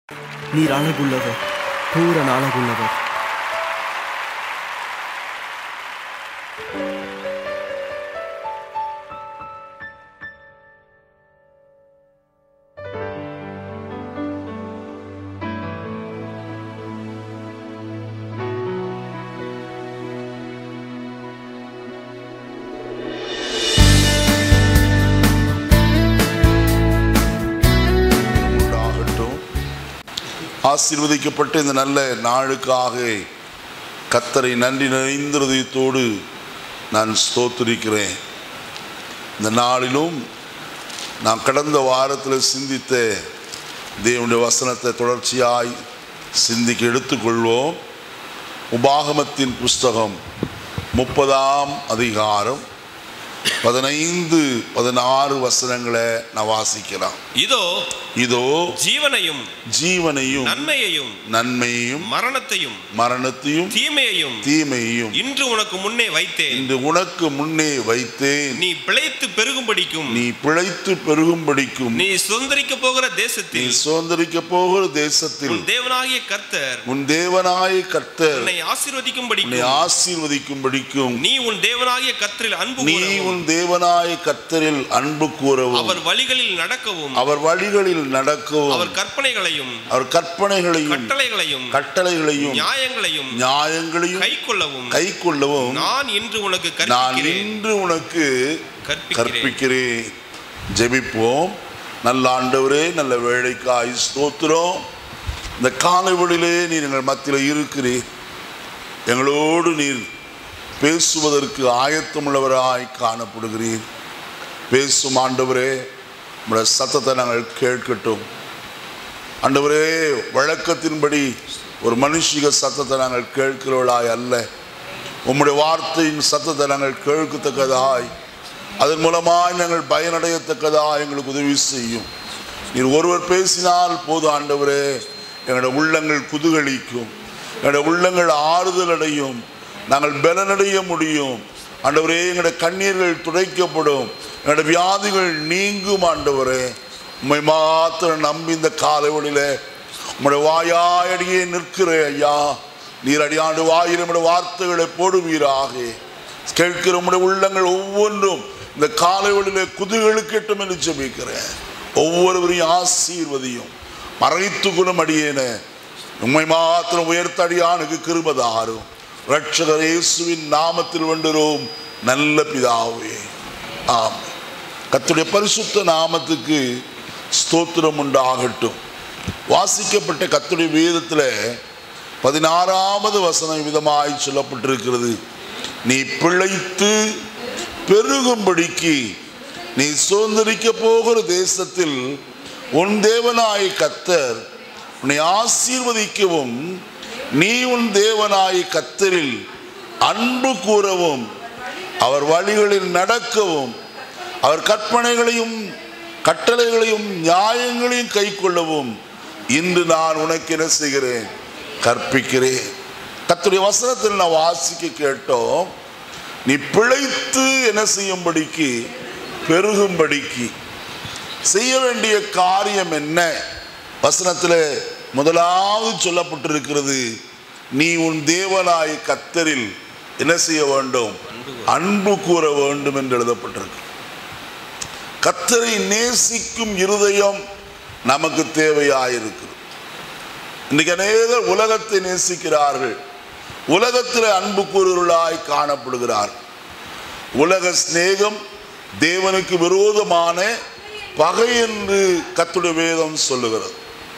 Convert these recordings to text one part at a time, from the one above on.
நீர் அழகுள்ளவர், பூரண அழகுள்ளவர். ஆசீர்வதிக்கப்பட்ட இந்த நல்ல நாளுக்காக கர்த்தரை நன்றி நிறைந்த இதயத்தோடு நான் ஸ்தோத்திரிக்கிறேன். இந்த நாளிலும் நான் கடந்த வாரத்தில் சிந்தித்த தேவனுடைய வசனத்தை தொடர்ச்சியாய் சிந்திக்க எடுத்துக்கொள்வோம். உபாகமத்தின் புஸ்தகம் 30ஆம் அதிகாரம் 15-16 வசனங்களை நான் வாசிக்கலாம். இதோ ஜீவனையும் நன்மையையும் மரணத்தையும் தீமையையும் இன்று உனக்கு முன்னே வைத்தேன். நீ பிழைத்து பெருகும்படிக்கும் நீ சுதந்தரிக்க போகிற தேசத்தில் உன் தேவனாகிய கர்த்தர் உன்னை ஆசீர்வதிக்கும்படிக்கும் நீ உன் தேவனாகிய கர்த்தரில் அன்பு கூறவும் அவர் வழிகளில் நடக்கவும் அவர் கற்பனைகளையும் கட்டளைகளையும் நியாயங்களையும் கைக்கொள்ளவும் நான் இன்று உனக்கு கற்பிக்கிறேன். ஜெபிப்போம். நல்ல ஆண்டவரே, நல்ல வேளைக்காய் ஸ்தோத்திரம். இந்த காலைவெளியிலே நீர் எங்கள் மத்தியில் இருக்கிறீர். எங்களோடு நீர் பேசுவதற்கு ஆயத்தமுள்ளவராய் காணப்படுகிறீர். பேசும் ஆண்டவரே, உம்முடைய சத்தத்தை நாங்கள் கேட்கட்டும். ஆண்டவரே, வழக்கத்தின்படி ஒரு மனுஷிக சத்தத்தை நாங்கள் கேட்கிறவர்களாய் அல்ல, உம்முடைய வார்த்தையின் சத்தத்தை நாங்கள் கேட்கத்தக்கதாய், அதன் மூலமாய் நாங்கள் பயனடையத்தக்கதாய் எங்களுக்கு உதவி செய்யும். நீர் ஒருவர் பேசினால் போதும் ஆண்டவரே, எங்களுடைய உள்ளங்கள் குதூகலிக்கும், எங்களுடைய உள்ளங்கள் ஆறுதல் அடையும், நாங்கள் பலனடைய முடியும். ஆண்டவரே, எங்களுடைய கண்ணீர்கள் துடைக்கப்படும், எங்களுடைய வியாதிகள் நீங்கும். ஆண்டவரே, உம்மை மாத்திரம் நம்பி இந்த காலைவெளியில உம்முடைய வாயாடியே நிற்கிறேன் ஐயா. நீர் அடியாண்டு வாயில் நம்முடைய வார்த்தைகளை போடுவீராக. கேட்கிற உம்முடைய உள்ளங்கள் ஒவ்வொன்றும் இந்த காலைவெளியில குதூகலிக்கட்டும் என்று ஜெபிக்கிறேன். ஒவ்வொருவரையும் ஆசீர்வதியும், மறைத்து குணம் அடியேன உம்மை மாத்திரம் உயர்த்தடியானுக்கு கிருபை தாரும். இரட்சகர் இயேசுவின் நாமத்தில் வேண்டுகிறோம் நல்ல பிதாவே, ஆமென். கர்த்தருடைய பரிசுத்த நாமத்துக்கு ஸ்தோத்திரம் உண்டாகட்டும். வாசிக்கப்பட்ட கர்த்தருடைய வேதத்தில் 16வது வசனம் விதமாய் சொல்லப்பட்டிருக்கிறது. நீ பிழைத்து பெருகும்படிக்கு நீ சுதந்தரிக்க போகிற தேசத்தில் உன் தேவனாய கர்த்தர் உன்னை ஆசீர்வதிக்கவும் நீ உன் தேவனாய கர்த்தரில் அன்பு கூறவும் அவர் வழிகளில் நடக்கவும் அவர் கற்பனைகளையும் கட்டளைகளையும் நியாயங்களையும் கைக்கொள்ளவும் இன்று நான் உனக்கு என்ன செய்கிறேன், கற்பிக்கிறேன். கர்த்தருடைய வசனத்தில் நான் வாசிக்க கேட்டோம். நீ பிழைத்து என்ன செய்யும்படிக்கு, பெருகும்படிக்கு செய்ய வேண்டிய காரியம் என்ன? வசனத்தில் முதலாவது சொல்லப்பட்டிருக்கிறது, நீ உன் தேவனாய கர்த்தரில் என்ன செய்ய வேண்டும், அன்பு கூற வேண்டும் என்று எழுதப்பட்டிருக்கு. கர்த்தரை நேசிக்கும் இருதயம் நமக்கு தேவையாயிருக்கு. இன்றைக்கு அநேகர் உலகத்தை நேசிக்கிறார்கள், உலகத்தில் அன்பு கூறுவர்களாய் காணப்படுகிறார். உலக சிநேகம் தேவனுக்கு விரோதமான பகை என்று கர்த்தருடைய வேதம் சொல்லுகிறது.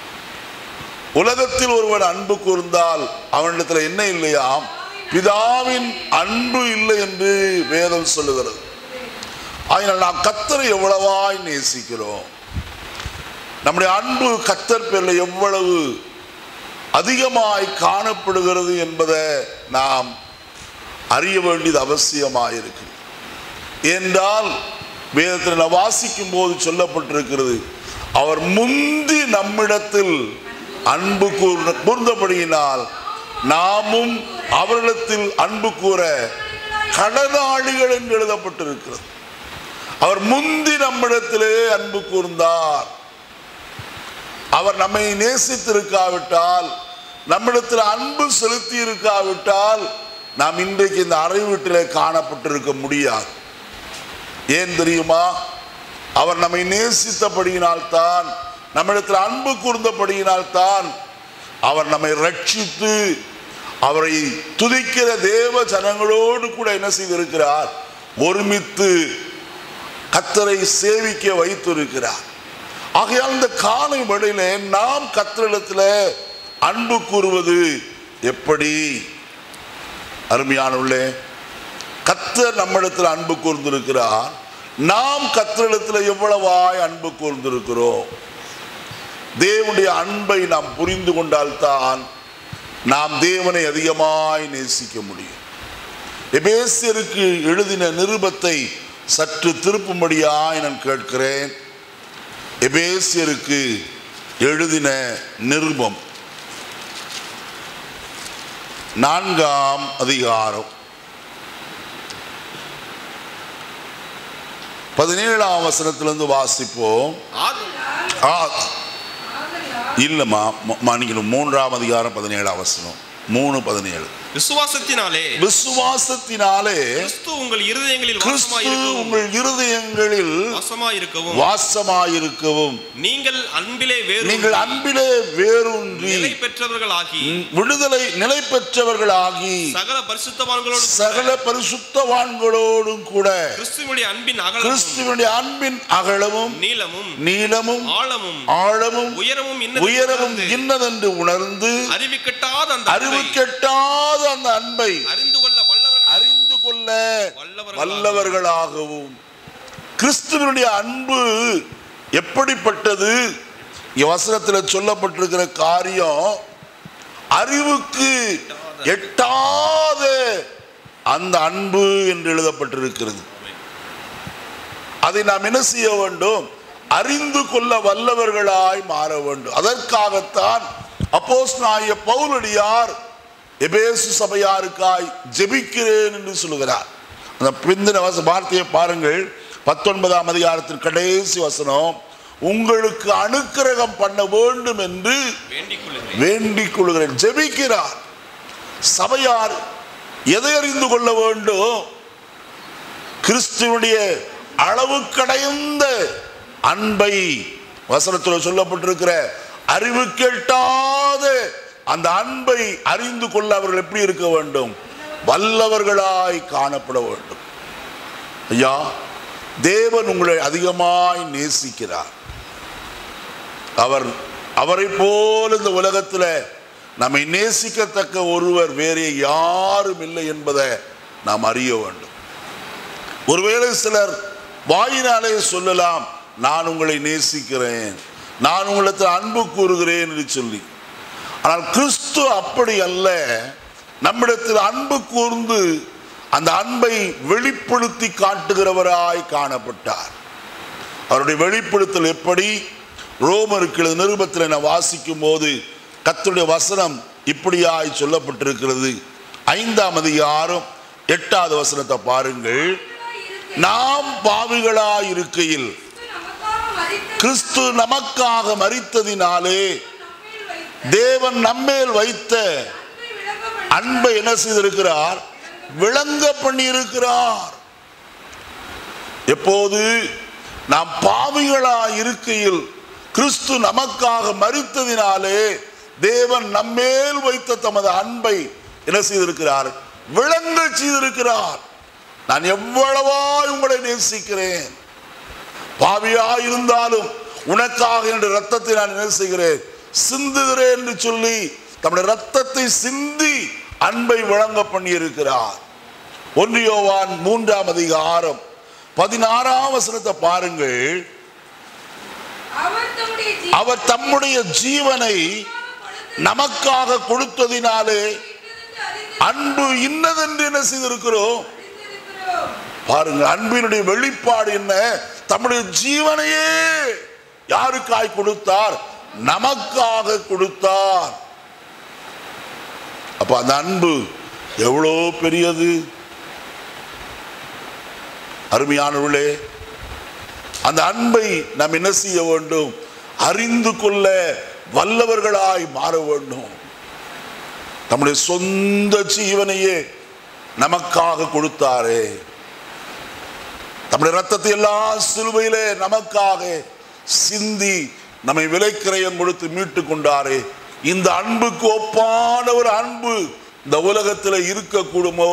உலகத்தில் ஒருவன் அன்பு கூர்ந்தால் அவனிடத்தில் என்ன இல்லையாம், பிதாவின் அன்பு இல்லை என்று வேதம் சொல்லுகிறது. அதனால் நாம் கர்த்தரை எவ்வளவாய் நேசிக்கிறோம், நம்முடைய அன்பு கர்த்தர் பேரில் எவ்வளவு அதிகமாய் காணப்படுகிறது என்பதை நாம் அறிய வேண்டியது அவசியமாயிருக்கு. என்றால் வேதத்தில் நான் வாசிக்கும் போது சொல்லப்பட்டிருக்கிறது, அவர் முந்தி நம்மிடத்தில் அன்பு கூர்ந்தபடியினால் நாமும் அவரிடத்தில் அன்பு கூற கடனாளிகள் என்று எழுதப்பட்டிருக்கிறது. அவர் முந்தி நம்மிடத்திலே அன்பு கூர்ந்தார். அவர் நம்மை நேசித்திருக்காவிட்டால், நம்மிடத்தில் அன்பு செலுத்தி இருக்காவிட்டால், நாம் இன்றைக்கு இந்த அறை வீட்டிலே காணப்பட்டிருக்க முடியாது. ஏன் தெரியுமா? அவர் நம்மை நேசித்தபடியினால்தான், நம்மிடத்தில் அன்பு கூர்ந்தபடியினால்தான் அவர் நம்மை ரட்சித்து அவரை துதிக்கிற தேவ ஜனங்களோடு கூட என்ன செய்திருக்கிறார்? ஒருமித்து கர்த்தரை சேவிக்க வைத்திருக்கிறார். ஆகையால் இந்த காலை வேளையிலே நாம் கர்த்தரிடத்தில் அன்பு கூறுவது எப்படி? அருமையானவர்களே, கர்த்தர் நம்மிடத்தில் அன்பு கூர்ந்திருக்கிறார். நாம் கர்த்தரிடத்தில் எவ்வளவாய் அன்பு கூர்ந்திருக்கிறோம்? தேவனுடைய அன்பை நாம் புரிந்து கொண்டால்தான் நாம் தேவனை அதிகமாய் நேசிக்க முடியும். எபேசியருக்கு எழுதின நிருபத்தை சற்று திருப்பும்படியாய் நான் கேட்கிறேன். எபேசியருக்கு எழுதின நிருபம் 4ஆம் அதிகாரம் 17ஆம் வசனத்திலிருந்து வாசிப்போம். இல்லம்மா, மன்னிக்கணும், 3ஆம் அதிகாரம் 17ஆம் வசனம், 3:17. விசுவாசத்தினாலே கிறிஸ்து உங்கள் இருதயங்களில் வாசமாயிருக்கவும் நீங்கள் அன்பிலே வேரூன்றி நிலை பெற்றவர்களாகி சகல பரிசுத்தவான்களோடும் கூட கிறிஸ்துவினுடைய அன்பின் அகலமும் நீளமும் ஆழமும் உயரமும் இன்னதென்று உணர்ந்து அறிவு கெட்டாத அந்த அன்பை அறிந்து கொள்ள வல்லவர்களாகவும். கிறிஸ்துவினுடைய அன்பு எப்படிப்பட்டது? வசனத்தில் சொல்லப்பட்டிருக்கிற காரியம் அறிவுக்கு எட்டாத அந்த அன்பு என்று எழுதப்பட்டிருக்கிறது. அதை நாம் என்ன செய்ய வேண்டும்? அறிந்து கொள்ள வல்லவர்களாய் மாற வேண்டும். அதற்காகத்தான் அப்போஸ்தலனாகிய பவுலடியார் எபேசு சபையாருக்காய் ஜெபிக்கிறேன் என்று சொல்லுகிறார். அந்த பிந்தின வார்த்தையை பாருங்கள். 19ஆம் அதிகாரத்தின் கடைசி வசனம், உங்களுக்கு அனுக்கிரகம் பண்ண வேண்டும் என்று வேண்டிக் கொள்கிறேன். ஜெபிக்கிறார். சபையார் எதை அறிந்து கொள்ள வேண்டும்? கிறிஸ்துவனுடைய அளவு கடைந்த அன்பை. வசனத்தில் சொல்லப்பட்டிருக்கிற அறிவு கேட்டாத அந்த அன்பை அறிந்து கொள்ள அவர்கள் எப்படி இருக்க வேண்டும்? வல்லவர்களாய் காணப்பட வேண்டும். ஐயா, தேவன் உங்களை அதிகமாய் நேசிக்கிறார். அவரை போல இந்த உலகத்தில் நம்மை நேசிக்கத்தக்க ஒருவர் வேறே யாரும் இல்லை என்பதை நாம் அறிய வேண்டும். ஒருவேளை சிலர் வாயினாலே சொல்லலாம், நான் உங்களை நேசிக்கிறேன், நான் உங்களிடத்தில் அன்பு கூறுகிறேன் என்று சொல்லி. ஆனால் கிறிஸ்து அப்படி அல்ல. நம்மிடத்தில் அன்பு கூர்ந்து அந்த அன்பை வெளிப்படுத்தி காட்டுகிறவராய் காணப்பட்டார். அவருடைய வெளிப்படுத்தல் எப்படி? ரோமருக்கு நிருபத்தில் நான் வாசிக்கும் போது கர்த்தருடைய வசனம் இப்படியாய் சொல்லப்பட்டிருக்கிறது. 5ஆம் அதிகாரம் 8வது வசனத்தை பாருங்கள். நாம் பாவிகளாய் இருக்கையில் கிறிஸ்து நமக்காக மரித்ததினாலே தேவன் நம்மேல் வைத்த அன்பை என்ன செய்திருக்கிறார்? விளங்க பண்ணி இருக்கிறார். எப்போது? நாம் பாவிகளாய் இருக்கையில் கிறிஸ்து நமக்காக மரித்ததினாலே தேவன் நம்மேல் வைத்த தமது அன்பை என்ன செய்திருக்கிறார்? விளங்க செய்திருக்கிறார். நான் எவ்வளவாய் உங்களை நேசிக்கிறேன், பாவியாய் இருந்தாலும் உனக்காக என்ற ரத்தத்தை நான் என்ன செய்கிறேன்? சிந்துகிறேன் என்று சொல்லி தம்முடைய ரத்தத்தை சிந்தி அன்பை விளங்க பண்ணி இருக்கிறார். 1 யோவான் 3ஆம் அதிகாரம் 16ஆம் வசனத்தை பாருங்கள். அவர் தம்முடைய ஜீவனை நமக்காக கொடுத்ததினாலே அன்பு இன்னதென்று என்ன செய்திருக்கிறோம்? பாருங்கள், அன்பினுடைய வெளிப்பாடு என்ன? தம்முடைய ஜீவனையே யாருக்காய் கொடுத்தார்? நமக்காக கொடுத்தார். அப்ப அந்த அன்பு எவ்வளோ பெரியது! அருமையானவர்களே, அந்த அன்பை நாம் என்ன செய்ய வேண்டும்? அறிந்து கொள்ள வல்லவர்களாய் மாற வேண்டும். நம்முடைய சொந்த ஜீவனையே நமக்காக கொடுத்தாரே, நம்முடைய ரத்தத்தை எல்லாம் சிலுவையிலே நமக்காக சிந்தி நம்மை விலைக்கிரயம் கொடுத்து மீட்டு கொண்டாரே. இந்த அன்புக்கு ஒப்பான ஒரு அன்பு இந்த உலகத்தில் இருக்கக்கூடுமோ?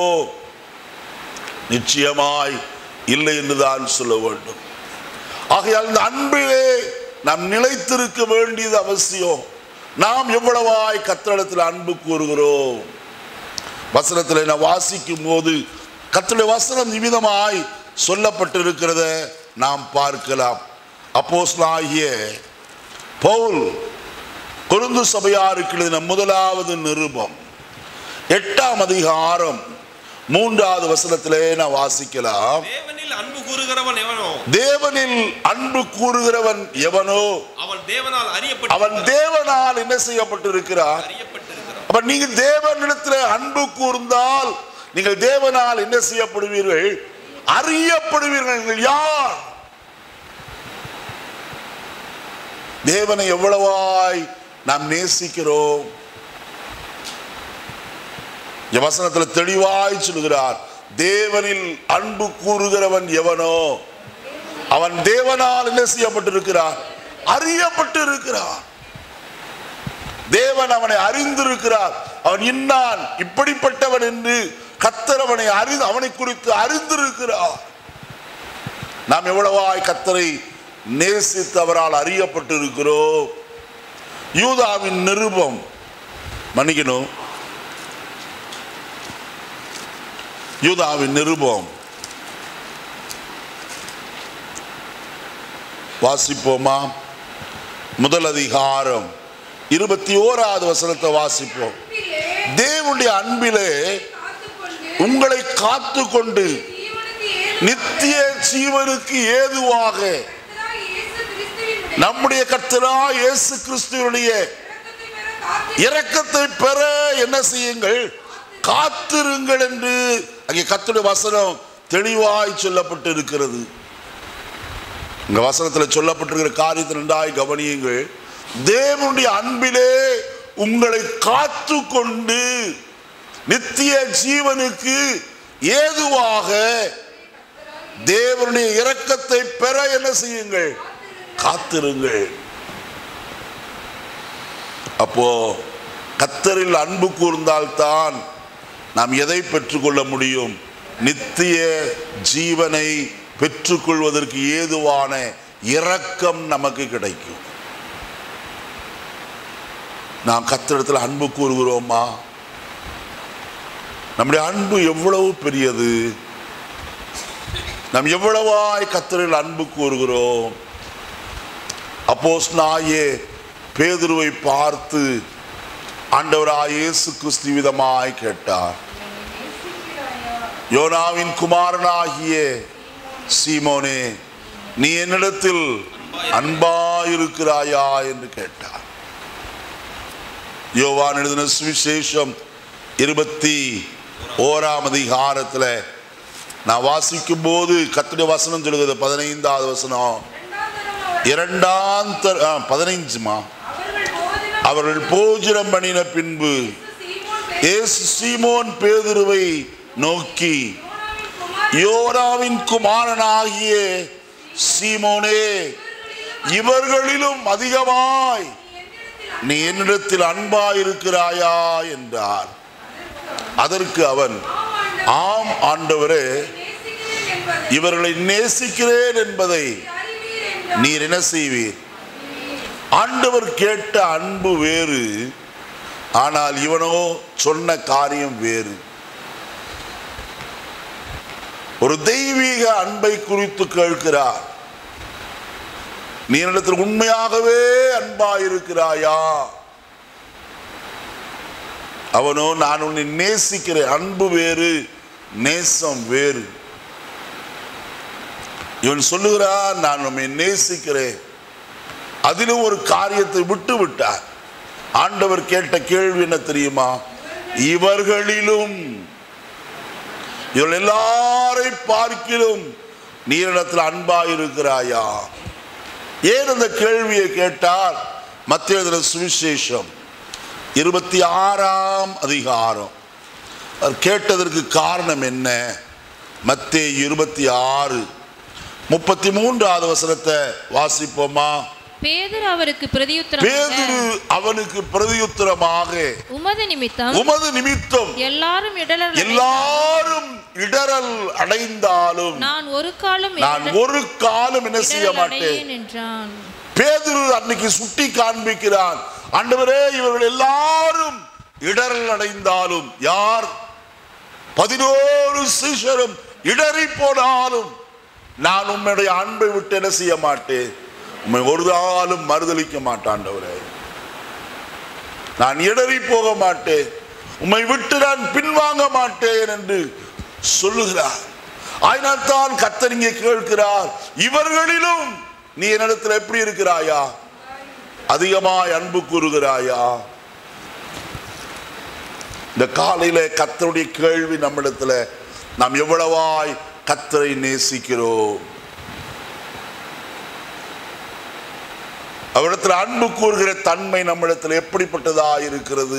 நிச்சயமாய் இல்லை என்றுதான் சொல்ல வேண்டும். ஆகையால் இந்த அன்பிலே நாம் நிலைத்திருக்க வேண்டியது அவசியம். நாம் எவ்வளவாய் கர்த்தரிடத்தில் அன்பு கூறுகிறோம். வசனத்தில் நான் வாசிக்கும் போது கர்த்தருடைய வசனம் நிமிதமாய் சொல்லப்பட்டிருக்கிறத நாம் பார்க்கலாம். அப்போஸ்தலனாகிய பவுல் கொரிந்து சபையாருக்கு எழுதின முதலாவது நிருபம் 8ஆம் அதிகாரம் 3வது வசனத்திலே நான் வாசிக்கலாம். தேவனில் அன்பு கூறுகிறவன் எவனோ, தேவனில் அன்பு கூறுகிறவன் எவனோ அவன் தேவனால் அறியப்பட்டு, அவன் தேவனால் என்ன செய்யப்பட்டிருக்கிறார்? அப்ப நீங்கள் தேவனிடத்தில் அன்பு கூர்ந்தால் நீங்கள் தேவனால் என்ன செய்யப்படுவீர்கள்? அறியப்படுவீர்கள். நீங்கள் யார்? தேவனை எவ்வளவாய் நாம் நேசிக்கிறோம். வசனத்தில் தெளிவாய் சொல்கிறார், தேவனில் அன்பு கூறுகிறவன் எவனோ அவன் தேவனால் என்ன செய்யப்பட்டிருக்கிறார்? அறியப்பட்டு இருக்கிறார். தேவன் அவனை அறிந்திருக்கிறார். அவன் இன்னான் இப்படிப்பட்டவன் என்று கர்த்தர் அவனை குறித்து அறிந்திருக்கிறார். நாம் எவ்வளவாய் கர்த்தரை நேசித்து அவரால் அறியப்பட்டு இருக்கிறோம். யூதாவின் நிருபம், மன்னிக்கணும், யூதாவின் நிருபம் வாசிப்போமா? முதல் அதிகாரம் 21வது வசனத்தை வாசிப்போம். தேவனுடைய அன்பிலே உங்களை காத்து கொண்டு நித்திய ஜீவனுக்கு ஏதுவாக நம்முடைய கர்த்தராகிய இயேசு கிறிஸ்துவினுடைய இரக்கத்தை பெற என்ன செய்யுங்கள்? காத்திருங்கள் என்று அங்கே கர்த்தருடைய வசனம் தெளிவாய் சொல்லப்பட்டு இருக்கிறது. இந்த வசனத்தில் சொல்லப்பட்டிருக்கிற காரியத்தை நன்றாய் கவனியுங்கள். தேவனுடைய அன்பிலே உங்களை காத்து கொண்டு நித்திய ஜீவனுக்கு ஏதுவாக தேவனுடைய இரக்கத்தை பெற என்ன செய்யுங்கள்? காத்திருங்கள். அப்போ கர்த்தரில் அன்பு கூர்ந்தால்தான் நாம் எதை பெற்றுக்கொள்ள முடியும்? நித்திய ஜீவனை பெற்றுக்கொள்வதற்கு ஏதுவான இரக்கம் நமக்கு கிடைக்கும். நாம் கர்த்தரிடத்தில் அன்பு கூறுகிறோமா? நம்முடைய அன்பு எவ்வளவு பெரியது! நாம் எவ்வளவாய் கர்த்தரில் அன்பு கூறுகிறோம். அப்போஸ்தலனாகிய பேதுருவை பார்த்து ஆண்டவராகிய இயேசு கிறிஸ்து விதமாய் கேட்டார், யோனாவின் குமாரனாகிய சீமோனே, நீ என்னிடத்தில் அன்பாயிருக்கிறாயா என்று கேட்டார். யோவான் எழுதின சுவிசேஷம் 21ஆம் அதிகாரத்தில் நான் வாசிக்கும் போது கர்த்தருடைய வசனம் சொல்லுகிறது, 15வது வசனம், 15 அவர்கள் போஜனம் பண்ணின பின்பு இயேசு சீமோன் பேதுருவை நோக்கி, யோனாவின் குமாரனாகிய சீமோனே, இவர்களிலும் அதிகமாய் நீ என்னிடத்தில் அன்பாயிருக்கிறாயா என்றார். அதற்கு அவன், ஆம் ஆண்டவரே, இவர்களை நேசிக்கிறேன் என்பதை நீர் என்ன செய்வீர்? ஆண்டவர் கேட்ட அன்பு வேறு, ஆனால் இவனோ சொன்ன காரியம் வேறு. ஒரு தெய்வீக அன்பை குறித்து கேட்கிறார். நீ என்னிடத்தில் உண்மையாகவே அன்பாயிருக்கிறாயா? அவனோ, நான் உன்னை நேசிக்கிறேன். அன்பு வேறு, நேசம் வேறு. இவன் சொல்லுகிறான், நான் உன்னை நேசிக்கிறேன். அதிலும் ஒரு காரியத்தை விட்டு விட்டார். ஆண்டவர் கேட்ட கேள்வி என்ன தெரியுமா? இவர்களிலும், இவர்கள் எல்லாரை பார்க்கிலும் நீரிடத்தில் அன்பாயிருக்கிறாயா? ஏன் அந்த கேள்வியை கேட்டால், மத்தேயு எழுதின சுவிசேஷம் 26ஆம் அதிகாரம். அவர் கேட்டதற்கு காரணம் என்ன? மத்தேயு 26:33 வசனத்தை வாசிப்போமா? பேதுரு அவனுக்கு பிரதியுத்தரமாக, உமது நிமித்தம் எல்லாரும் இடறல் அடைந்தாலும் நான் ஒரு காலம் என்ன செய்ய மாட்டேன் என்றான். பேதுரு அன்னைக்கு சுட்டி காண்பிக்கிறான், ஆண்டவரே, இவர்கள் எல்லாரும் இடறல் அடைந்தாலும், யார் 11 சீஷரும் இடறி போனாலும் நான் உம்முடைய அன்பை விட்டு என்ன செய்ய மாட்டேன், உம்மை ஒரு நாளும் மறுதலிக்க மாட்டாண்டவரே, நான் இடறி போக மாட்டேன், உம்மை விட்டு நான் பின்வாங்க மாட்டேன் என்று சொல்லுகிறார். அதனால் தான் கர்த்தர் இங்கே கேட்கிறார், இவர்களிலும் நீ என்னிடத்தில் எப்படி இருக்கிறாயா? அதிகமாய் அன்பு கூறுகிறாயா? இந்த காலையில கர்த்தருடைய கேள்வி நம்மிடத்துல, நாம் எவ்வளவாய் கர்த்தரை நேசிக்கிறோம்? அவரிடத்தில் அன்பு கூறுகிற தன்மை நம்மிடத்தில் எப்படிப்பட்டதா இருக்கிறது?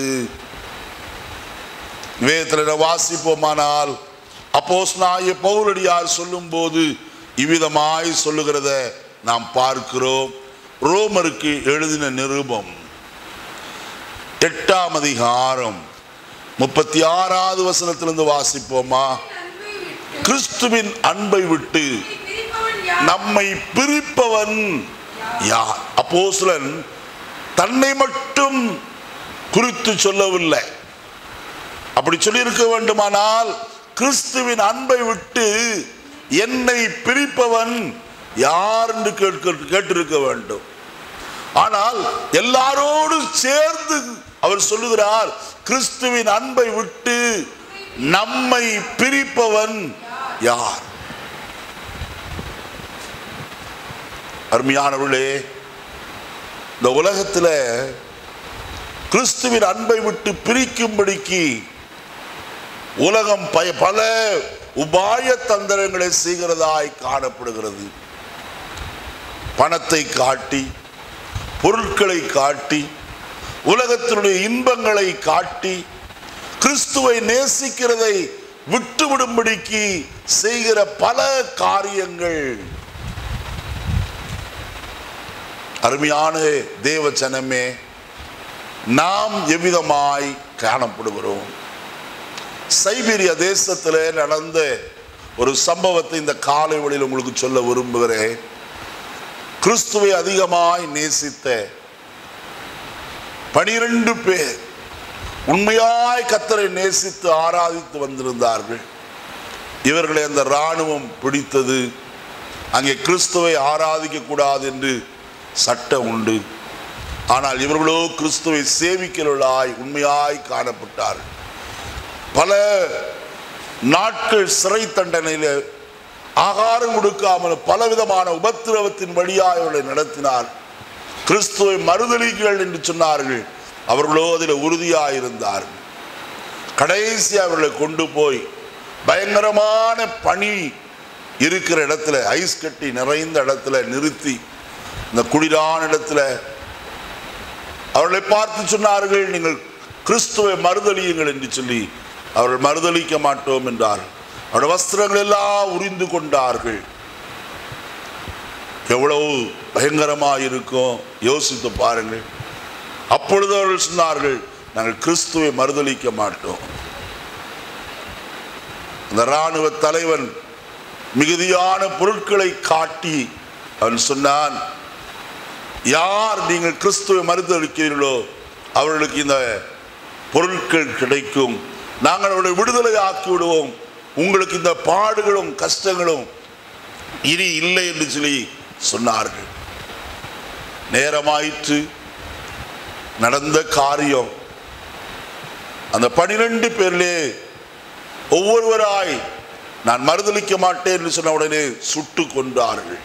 வேதத்தில் வாசிப்போமானால் அப்போஸ்தலனாகிய பவுலடியார் சொல்லும் போது இவ்விதமாய் சொல்லுகிறத நாம் பார்க்கிறோம். ரோமருக்கு எழுதின நிருபம் 8ஆம் அதிகாரம் 36வது வசனத்திலிருந்து வாசிப்போமா? கிறிஸ்துவின் அன்பை விட்டு நம்மை பிரிப்பவன் யார்? அப்போஸ்தலன் தன்னை மட்டும் குறித்து சொல்லவில்லை. அப்படி சொல்லி இருக்க வேண்டுமானால், கிறிஸ்துவின் அன்பை விட்டு என்னை பிரிப்பவன் யார் என்று கேட்டிருக்க வேண்டும். ஆனால் எல்லாரோடு சேர்ந்து அவர் சொல்லுகிறார், கிறிஸ்துவின் அன்பை விட்டு நம்மை பிரிப்பவன் யார்? அருமையானவர்களே, இந்த உலகத்தில் கிறிஸ்துவின் அன்பை விட்டு பிரிக்கும்படிக்கு உலகம் பல உபாய தந்திரங்களை செய்கிறதாய் காணப்படுகிறது. பணத்தை காட்டி, பொருட்களை காட்டி, உலகத்தினுடைய இன்பங்களை காட்டி, கிறிஸ்துவை நேசிக்கிறதை விட்டுவிடும்படிக்கு செய்கிற பல காரியங்கள். அருமையான தேவ ஜனமே, நாம் எவ்விதமாய் காணப்படுகிறோம்? சைபீரியா தேசத்தில் நடந்த ஒரு சம்பவத்தை இந்த காலை வேளையில் உங்களுக்கு சொல்ல விரும்புகிறேன். கிறிஸ்துவை அதிகமாய் நேசித்த 12 பேர் உண்மையாய் கர்த்தரை நேசித்து ஆராதித்து வந்திருந்தார்கள். இவர்களை அந்த இராணுவம் பிடித்தது. அங்கே கிறிஸ்துவை ஆராதிக்க கூடாது என்று சட்டம் உண்டு. ஆனால் இவர்களோ கிறிஸ்துவை சேவிக்கிறவர்களாய் உண்மையாய் காணப்பட்டார்கள். பல நாட்கள் சிறை தண்டனையில் ஆகாரம் கொடுக்காமல் பலவிதமான உபத்திரவத்தின் வழியாக அவர்களை நடத்தினார். கிறிஸ்துவை மறுதலிகள் என்று சொன்னார்கள். அவர்களோ அதில் உறுதியாயிருந்தார்கள். கடைசி அவர்களை கொண்டு போய் பயங்கரமான பனி இருக்கிற இடத்துல, ஐஸ் கட்டி நிறைந்த இடத்துல நிறுத்தி, இந்த குளிரான இடத்துல அவர்களை பார்த்து சொன்னார்கள், நீங்கள் கிறிஸ்துவை மறுதலியுங்கள் என்று சொல்லி. அவர்கள் மறுதலிக்க மாட்டோம் என்றார்கள். அவருடைய வஸ்திரங்கள் எல்லாம் உரிந்து கொண்டார்கள். எவ்வளவு பயங்கரமாக இருக்கும் யோசித்து பாருங்கள். அப்பொழுது அவர்கள் சொன்னார்கள், நாங்கள் கிறிஸ்துவை மறுதலிக்க மாட்டோம். அந்த இராணுவ தலைவன் மிகுதியான பொருட்களை காட்டி அவன் சொன்னான், யார் நீங்கள் கிறிஸ்துவை மறுதலிக்கிறீர்களோ அவர்களுக்கு இந்த பொருட்கள் கிடைக்கும், நாங்கள் அவர்களை விடுதலை ஆக்கி விடுவோம், உங்களுக்கு இந்த பாடுகளும் கஷ்டங்களும் இனி இல்லை என்று சொல்லி சொன்னார்கள். நேரமாயிற்று. நடந்த காரியம், அந்த 12 பேரிலே ஒவ்வொருவராய் நான் மறுதலிக்க மாட்டேன் என்று சொன்ன உடனே சுட்டு கொண்டார்கள்.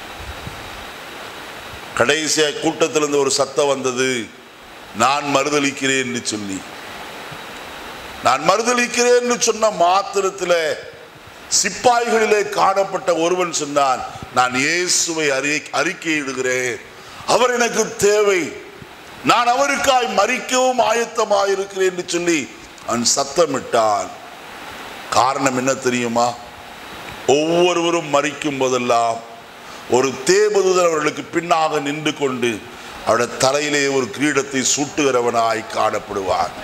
கடைசியாக கூட்டத்திலிருந்து ஒரு சத்தம் வந்தது, நான் மறுதலிக்கிறேன் என்று சொல்லி. நான் மறுதலிக்கிறேன் என்று சொன்ன மாத்திரத்தில் சிப்பாய்களிலே காணப்பட்ட ஒருவன் சொன்னான், நான் இயேசுவை அறிக்கையிடுகிறேன், அவர் எனக்கு தேவை, நான் அவருக்காய் மரிக்கவும் ஆயத்தமாயிருக்கிறேன் என்று சொல்லி அவன் சத்தமிட்டான். காரணம் என்ன தெரியுமா? ஒவ்வொருவரும் மரிக்கும் போதெல்லாம் ஒரு தேவதூதன் அவர்களுக்கு பின்னாக நின்று கொண்டு அவருடைய தலையிலே ஒரு கிரீடத்தை சூட்டுகிறவனாய் காணப்படுவான்.